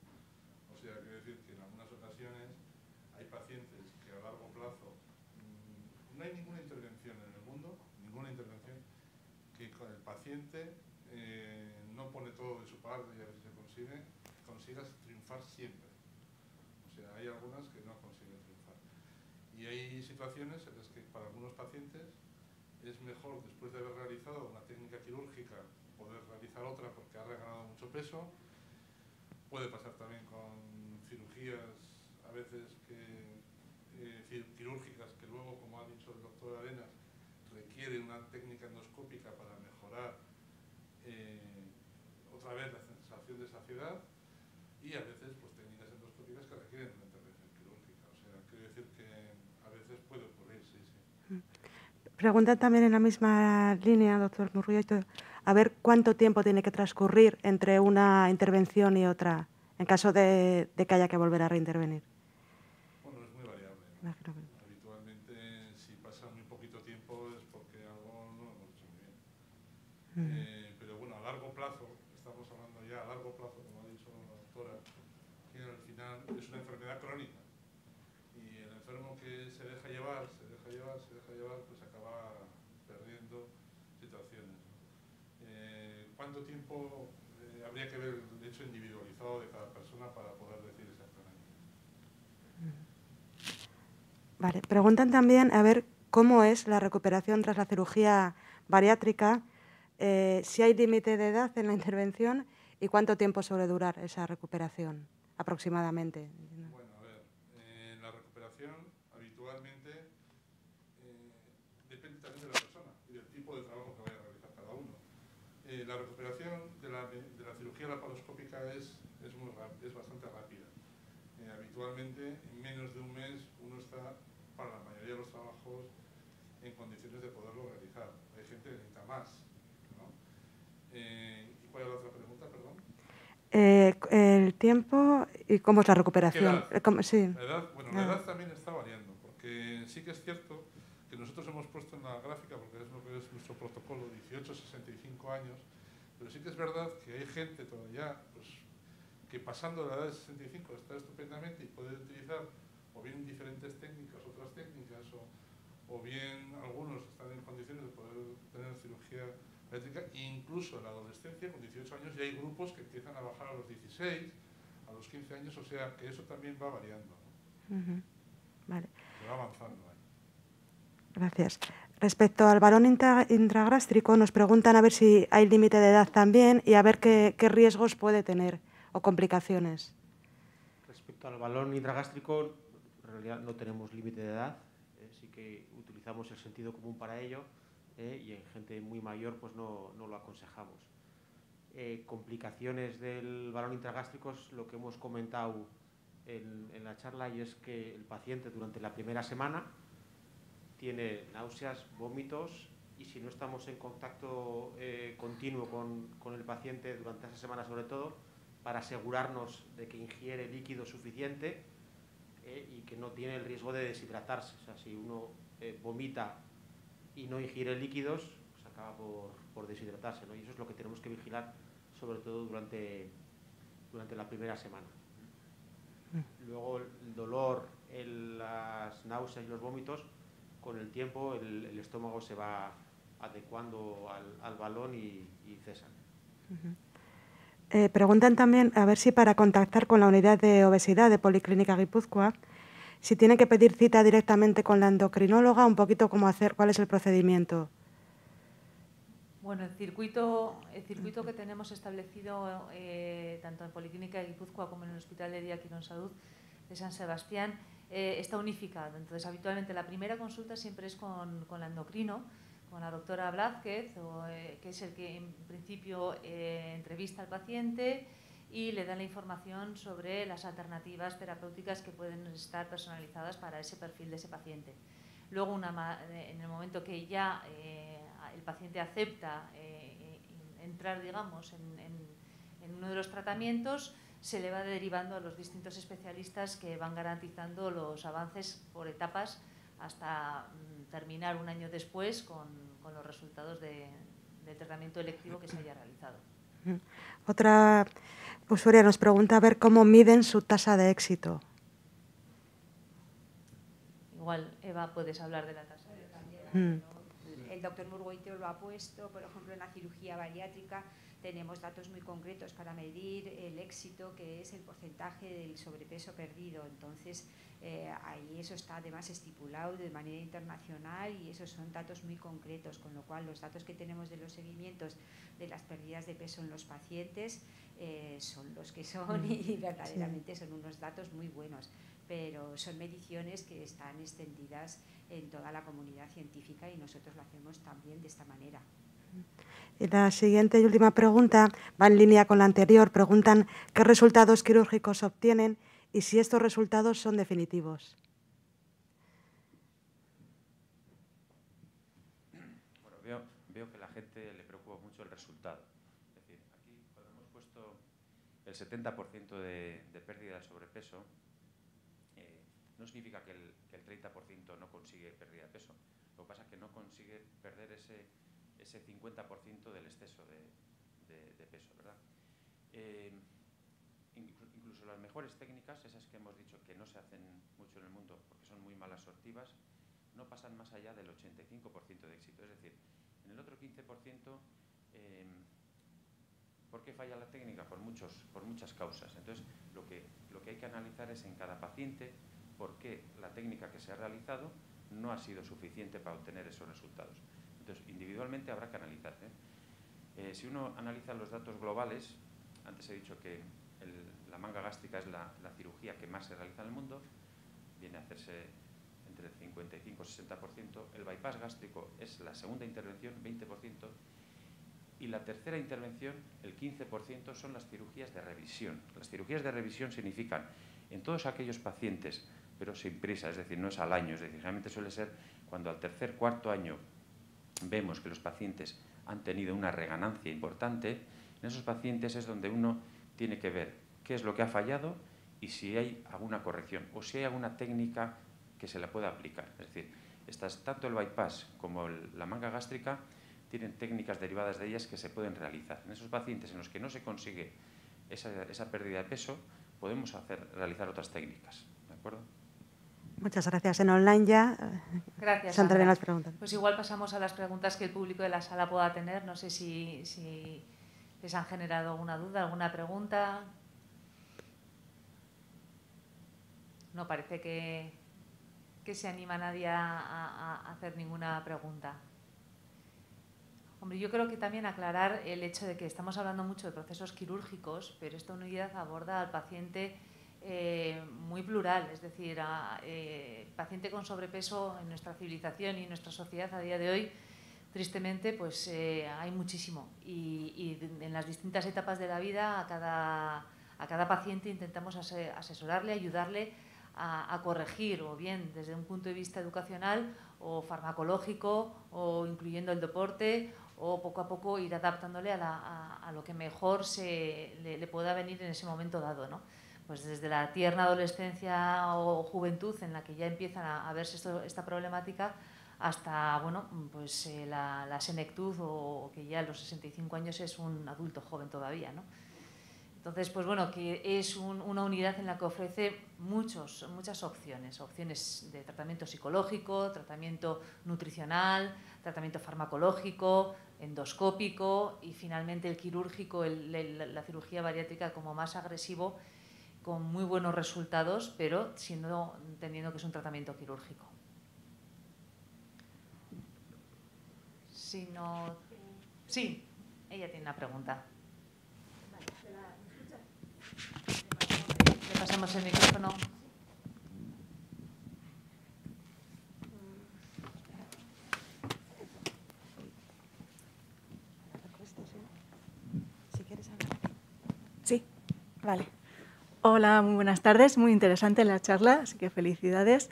O sea, quiero decir que en algunas ocasiones hay pacientes que a largo plazo mmm, no hay ninguna intervención en el mundo, ninguna intervención, que con el paciente eh, no pone todo de su parte y a ver si se consigue, consigas triunfar siempre. O sea, hay algunas que no consiguen triunfar. Y hay situaciones en las que para algunos pacientes es mejor, después de haber realizado una técnica quirúrgica, poder realizar otra porque ha reganado mucho peso. Puede pasar también con cirugías, a veces que, eh, quirúrgicas, que luego, como ha dicho el doctor Arenas, requiere una técnica endoscópica para mejorar eh, otra vez la sensación de saciedad, y a veces pues técnicas endoscópicas que requieren una intervención quirúrgica. O sea, quiero decir que a veces puede ocurrir, sí, sí. Pregunta también en la misma línea, doctor Murgoitio, a ver cuánto tiempo tiene que transcurrir entre una intervención y otra, en caso de, de que haya que volver a reintervenir. Bueno, es muy variable, ¿no? Habitualmente, si pasa muy poquito tiempo es porque algo no lo hemos hecho muy bien. Uh-huh. eh, pero bueno, a largo plazo, estamos hablando ya a largo plazo, como ha dicho la doctora, que al final es una enfermedad crónica. Y el enfermo que se deja llevar, se deja llevar, se deja llevar, pues acaba perdiendo situaciones, ¿no? Eh, ¿Cuánto tiempo eh, habría que ver el hecho individualizado de cada persona para poder decir exactamente? Vale, preguntan también a ver cómo es la recuperación tras la cirugía bariátrica, eh, si hay límite de edad en la intervención y cuánto tiempo suele durar esa recuperación aproximadamente. Bueno, a ver, eh, la recuperación habitualmente eh, depende también de la persona y del tipo de trabajo que vaya a realizar cada uno. Eh, la recuperación de la, de la cirugía laparoscópica es, es, muy, es bastante rápida. Eh, habitualmente, en menos de un mes, uno está, para la mayoría de los trabajos, en condiciones de poderlo realizar. Hay gente que necesita más, ¿no? Eh, ¿Y cuál es la otra pregunta, perdón? Eh, el tiempo y cómo es la recuperación. ¿Qué edad? ¿Cómo, sí. La edad, bueno, la edad también está variando, porque sí que es cierto que nosotros hemos puesto en la gráfica, porque es lo que es nuestro protocolo, dieciocho a sesenta y cinco años, pero sí que es verdad que hay gente todavía pues, que pasando la edad de sesenta y cinco está estupendamente y puede utilizar o bien diferentes técnicas, otras técnicas, o, o bien algunos están en condiciones de poder tener cirugía bariátrica, e incluso en la adolescencia, con dieciocho años, ya hay grupos que empiezan a bajar a los dieciséis, a los quince años, o sea que eso también va variando, ¿no? Uh-huh. Vale. Se va avanzando ahí. Gracias. Respecto al balón intra, intragástrico, nos preguntan a ver si hay límite de edad también y a ver qué, qué riesgos puede tener o complicaciones. Respecto al balón intragástrico, en realidad no tenemos límite de edad, eh, sí que utilizamos el sentido común para ello, eh, y en gente muy mayor pues no, no lo aconsejamos. Eh, complicaciones del balón intragástrico es lo que hemos comentado en, en la charla, y es que el paciente durante la primera semana tiene náuseas, vómitos, y si no estamos en contacto eh, continuo con, con el paciente durante esa semana, sobre todo, para asegurarnos de que ingiere líquido suficiente eh, y que no tiene el riesgo de deshidratarse. O sea, si uno eh, vomita y no ingiere líquidos, pues acaba por, por deshidratarse, ¿no? Y eso es lo que tenemos que vigilar, sobre todo durante, durante la primera semana. Luego el dolor, el, las náuseas y los vómitos, con el tiempo el, el estómago se va adecuando al, al balón y, y cesan. Uh-huh. Eh, preguntan también a ver si para contactar con la unidad de obesidad de Policlínica Guipúzcoa, si tienen que pedir cita directamente con la endocrinóloga, un poquito cómo hacer, cuál es el procedimiento. Bueno, el circuito, el circuito que tenemos establecido eh, tanto en Policlínica de Guipúzcoa como en el Hospital de Día Quirón Salud de San Sebastián eh, está unificado. Entonces, habitualmente la primera consulta siempre es con, con la endocrino, con la doctora Blázquez, o, eh, que es el que en principio eh, entrevista al paciente y le da la información sobre las alternativas terapéuticas que pueden estar personalizadas para ese perfil de ese paciente. Luego, una, en el momento que ya eh, el paciente acepta eh, entrar, digamos, en, en, en uno de los tratamientos, se le va derivando a los distintos especialistas que van garantizando los avances por etapas hasta mm, terminar un año después con, con los resultados de, del tratamiento electivo que se haya realizado. Otra usuaria nos pregunta a ver cómo miden su tasa de éxito. Igual, Eva, puedes hablar de la tasa de éxito. Mm. El doctor Murgoiteo lo ha puesto, por ejemplo, en la cirugía bariátrica tenemos datos muy concretos para medir el éxito, que es el porcentaje del sobrepeso perdido. Entonces, eh, ahí eso está además estipulado de manera internacional y esos son datos muy concretos, con lo cual los datos que tenemos de los seguimientos de las pérdidas de peso en los pacientes eh, son los que son y verdaderamente son unos datos muy buenos. Pero son mediciones que están extendidas en toda la comunidad científica y nosotros lo hacemos también de esta manera. Y la siguiente y última pregunta va en línea con la anterior. Preguntan qué resultados quirúrgicos obtienen y si estos resultados son definitivos. Bueno, veo, veo que a la gente le preocupa mucho el resultado. Es decir, aquí cuando hemos puesto el setenta por ciento de, de pérdida de sobrepeso, eh, no significa que el, que el treinta por ciento no consigue pérdida de peso. Lo que pasa es que no consigue perder ese, ese cincuenta por ciento del exceso de, de, de peso, ¿verdad? Eh, incluso las mejores técnicas, esas que hemos dicho que no se hacen mucho en el mundo porque son muy mal absortivas, no pasan más allá del ochenta y cinco por ciento de éxito. Es decir, en el otro quince por ciento, eh, ¿por qué falla la técnica? Por, muchos, por muchas causas. Entonces, lo que, lo que hay que analizar es en cada paciente por qué la técnica que se ha realizado no ha sido suficiente para obtener esos resultados. Entonces, individualmente habrá que analizar, ¿eh? Eh, si uno analiza los datos globales, antes he dicho que el, la manga gástrica es la, la cirugía que más se realiza en el mundo, viene a hacerse entre el cincuenta y cinco y sesenta por ciento, el bypass gástrico es la segunda intervención, veinte por ciento, y la tercera intervención, el quince por ciento, son las cirugías de revisión. Las cirugías de revisión significan, en todos aquellos pacientes, pero sin prisa, es decir, no es al año, es decir, realmente suele ser cuando al tercer, cuarto año vemos que los pacientes han tenido una reganancia importante, en esos pacientes es donde uno tiene que ver qué es lo que ha fallado y si hay alguna corrección o si hay alguna técnica que se la pueda aplicar. Es decir, estas, tanto el bypass como el, la manga gástrica tienen técnicas derivadas de ellas que se pueden realizar. En esos pacientes en los que no se consigue esa, esa pérdida de peso, podemos hacer, realizar otras técnicas. ¿De acuerdo? Muchas gracias. En online ya gracias, se entrarán las preguntas. Pues igual pasamos a las preguntas que el público de la sala pueda tener. No sé si, si les han generado alguna duda, alguna pregunta. No, parece que, que se anima nadie a, a, a hacer ninguna pregunta. Hombre, yo creo que también aclarar el hecho de que estamos hablando mucho de procesos quirúrgicos, pero esta unidad aborda al paciente eh, muy plural, es decir, a, eh, paciente con sobrepeso en nuestra civilización y en nuestra sociedad a día de hoy, tristemente, pues eh, hay muchísimo. Y, y en las distintas etapas de la vida, a cada, a cada paciente intentamos asesorarle, ayudarle a, a corregir, o bien desde un punto de vista educacional o farmacológico, o incluyendo el deporte, o poco a poco ir adaptándole a, la, a, a lo que mejor se, le, le pueda venir en ese momento dado, ¿no? Pues desde la tierna adolescencia o juventud en la que ya empiezan a, a verse esto, esta problemática, hasta bueno, pues, eh, la, la senectud, o que ya a los sesenta y cinco años es un adulto joven todavía, ¿no? Entonces, pues bueno, que es un, una unidad en la que ofrece muchos, muchas opciones, opciones de tratamiento psicológico, tratamiento nutricional, tratamiento farmacológico, endoscópico y finalmente el quirúrgico, el, el, la cirugía bariátrica como más agresivo, con muy buenos resultados, pero siendo, entendiendo que es un tratamiento quirúrgico. Si no... Sí, ella tiene una pregunta. Le pasamos el micrófono. Sí, vale. Hola, muy buenas tardes. Muy interesante la charla, así que felicidades.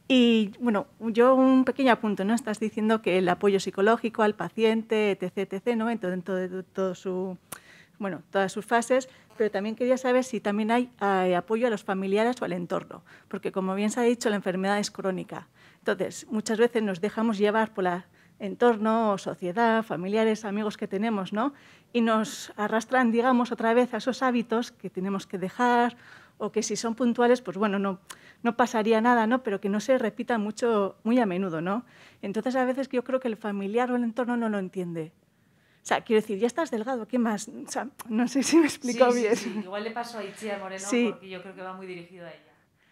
Y bueno, yo un pequeño apunte, ¿no? Estás diciendo que el apoyo psicológico al paciente, etc, etc, ¿no? Dentro de todo su, bueno, todas sus fases, pero también quería saber si también hay eh, apoyo a los familiares o al entorno, porque como bien se ha dicho, la enfermedad es crónica. Entonces, muchas veces nos dejamos llevar por el entorno, sociedad, familiares, amigos que tenemos, ¿no? Y nos arrastran, digamos, otra vez a esos hábitos que tenemos que dejar, o que si son puntuales, pues bueno, no, no pasaría nada, ¿no? Pero que no se repita mucho, muy a menudo, ¿no? Entonces, a veces yo creo que el familiar o el entorno no lo entiende. O sea, quiero decir, ya estás delgado, ¿qué más? O sea, no sé si me he explicado sí, bien. Sí, sí, igual le paso a Itziar Moreno, sí. porque yo creo que va muy dirigido a ella.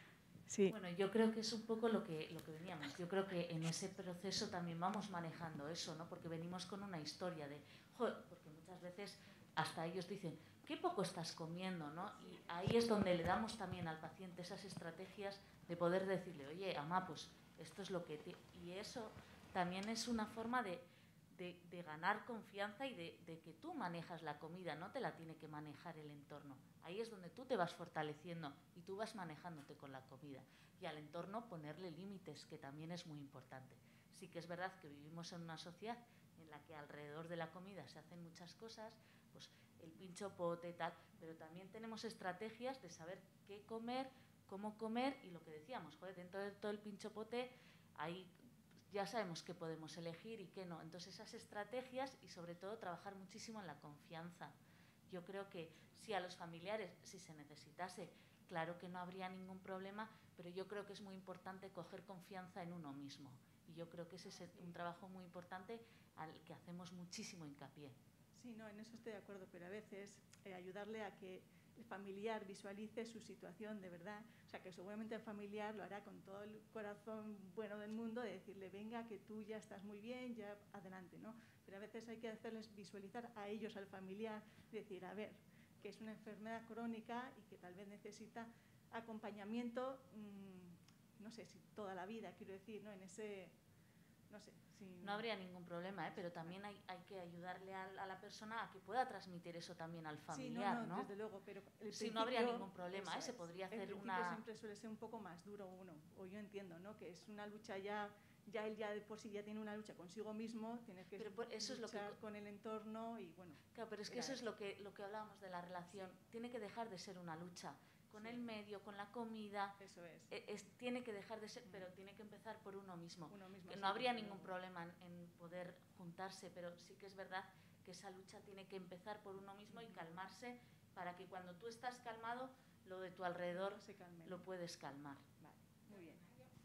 Sí. Bueno, yo creo que es un poco lo que, lo que veníamos. Yo creo que en ese proceso también vamos manejando eso, ¿no? Porque venimos con una historia de... Joder, porque muchas veces hasta ellos dicen, qué poco estás comiendo, ¿no? Y ahí es donde le damos también al paciente esas estrategias de poder decirle, oye, ama, pues esto es lo que... Te... Y eso también es una forma de... De, de ganar confianza y de, de que tú manejas la comida, no te la tiene que manejar el entorno. Ahí es donde tú te vas fortaleciendo y tú vas manejándote con la comida. Y al entorno ponerle límites, que también es muy importante. Sí que es verdad que vivimos en una sociedad en la que alrededor de la comida se hacen muchas cosas, pues el pincho pote, tal, pero también tenemos estrategias de saber qué comer, cómo comer y lo que decíamos, joder, dentro de todo el pincho pote hay... ya sabemos qué podemos elegir y qué no. Entonces, esas estrategias y, sobre todo, trabajar muchísimo en la confianza. Yo creo que si a los familiares, si se necesitase, claro que no habría ningún problema, pero yo creo que es muy importante coger confianza en uno mismo. Y yo creo que ese es un trabajo muy importante al que hacemos muchísimo hincapié. Sí, no, en eso estoy de acuerdo, pero a veces eh, ayudarle a que el familiar visualice su situación de verdad, o sea que seguramente el familiar lo hará con todo el corazón bueno del mundo, de decirle, venga, que tú ya estás muy bien, ya adelante, ¿no? Pero a veces hay que hacerles visualizar a ellos, al familiar, decir, a ver, que es una enfermedad crónica y que tal vez necesita acompañamiento, mmm, no sé si toda la vida, quiero decir, ¿no? En ese... No sé, si... No habría ningún problema, ¿eh? Pero también hay, hay que ayudarle a, a la persona a que pueda transmitir eso también al familiar, sí, no, no, ¿no? desde luego, pero el sí, no habría ningún problema, ¿eh? Se es, podría hacer el una... siempre suele ser un poco más duro uno, o yo entiendo, ¿no? Que es una lucha ya, ya él ya de por sí ya tiene una lucha consigo mismo, tiene que pero por, eso luchar es lo que... con el entorno y bueno... Claro, pero es que eso es lo que, lo que hablábamos de la relación, tiene que dejar de ser una lucha. Con sí. el medio, con la comida, eso es. Es, es, tiene que dejar de ser, pero tiene que empezar por uno mismo. Uno mismo que sí, no habría sí, ningún sí. problema en, en poder juntarse, pero sí que es verdad que esa lucha tiene que empezar por uno mismo y calmarse para que cuando tú estás calmado, lo de tu alrededor se calme. Lo puedes calmar. Vale, muy bien.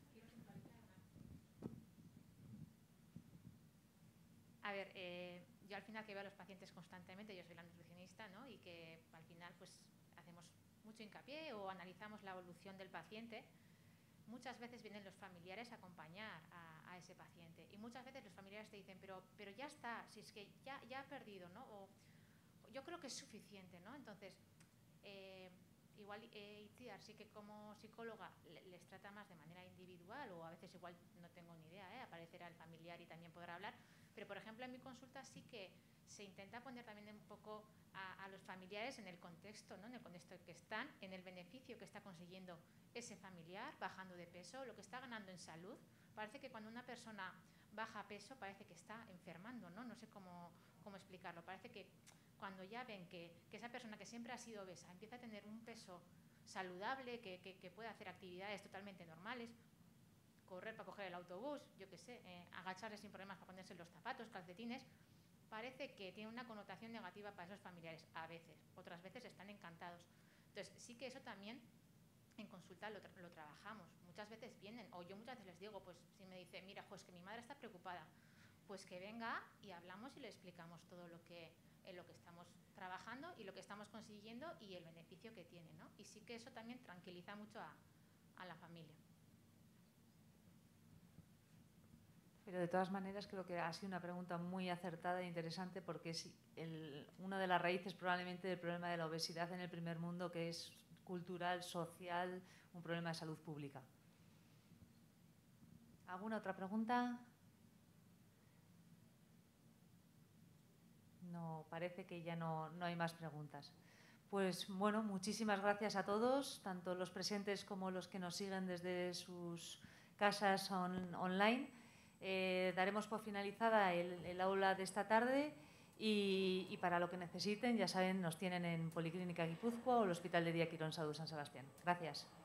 A ver, eh, yo al final que veo a los pacientes constantemente, yo soy la nutricionista, ¿no? Y que al final pues hacemos mucho hincapié o analizamos la evolución del paciente. muchas veces vienen los familiares a acompañar a, a ese paciente y muchas veces los familiares te dicen, pero, pero ya está, si es que ya, ya ha perdido, ¿no? O, yo creo que es suficiente, ¿no? Entonces, eh, igual eh, Itziar sí que como psicóloga les trata más de manera individual o a veces igual no tengo ni idea, ¿eh? Aparecerá el familiar y también podrá hablar, pero por ejemplo en mi consulta sí que se intenta poner también un poco a, a los familiares en el contexto, ¿no? En el contexto que están, en el beneficio que está consiguiendo ese familiar, bajando de peso, lo que está ganando en salud. Parece que cuando una persona baja peso parece que está enfermando, ¿no? No sé cómo, cómo explicarlo. Parece que cuando ya ven que, que esa persona que siempre ha sido obesa empieza a tener un peso saludable, que, que, que puede hacer actividades totalmente normales, correr para coger el autobús, yo qué sé, eh, agacharse sin problemas para ponerse los zapatos, calcetines, parece que tiene una connotación negativa para esos familiares, a veces, otras veces están encantados. Entonces, sí que eso también en consulta lo, tra lo trabajamos. Muchas veces vienen, o yo muchas veces les digo, pues si me dice, mira, pues que mi madre está preocupada, pues que venga y hablamos y le explicamos todo lo que, en lo que estamos trabajando y lo que estamos consiguiendo y el beneficio que tiene, ¿no? Y sí que eso también tranquiliza mucho a, a la familia. Pero de todas maneras creo que ha sido una pregunta muy acertada e interesante porque es el, una de las raíces probablemente del problema de la obesidad en el primer mundo, que es cultural, social, un problema de salud pública. ¿Alguna otra pregunta? No, parece que ya no, no hay más preguntas. Pues bueno, muchísimas gracias a todos, tanto los presentes como los que nos siguen desde sus casas on, online. Eh, daremos por finalizada el, el aula de esta tarde y, y para lo que necesiten, ya saben, nos tienen en Policlínica Guipúzcoa o el Hospital de Día Quirón Salud San Sebastián. Gracias.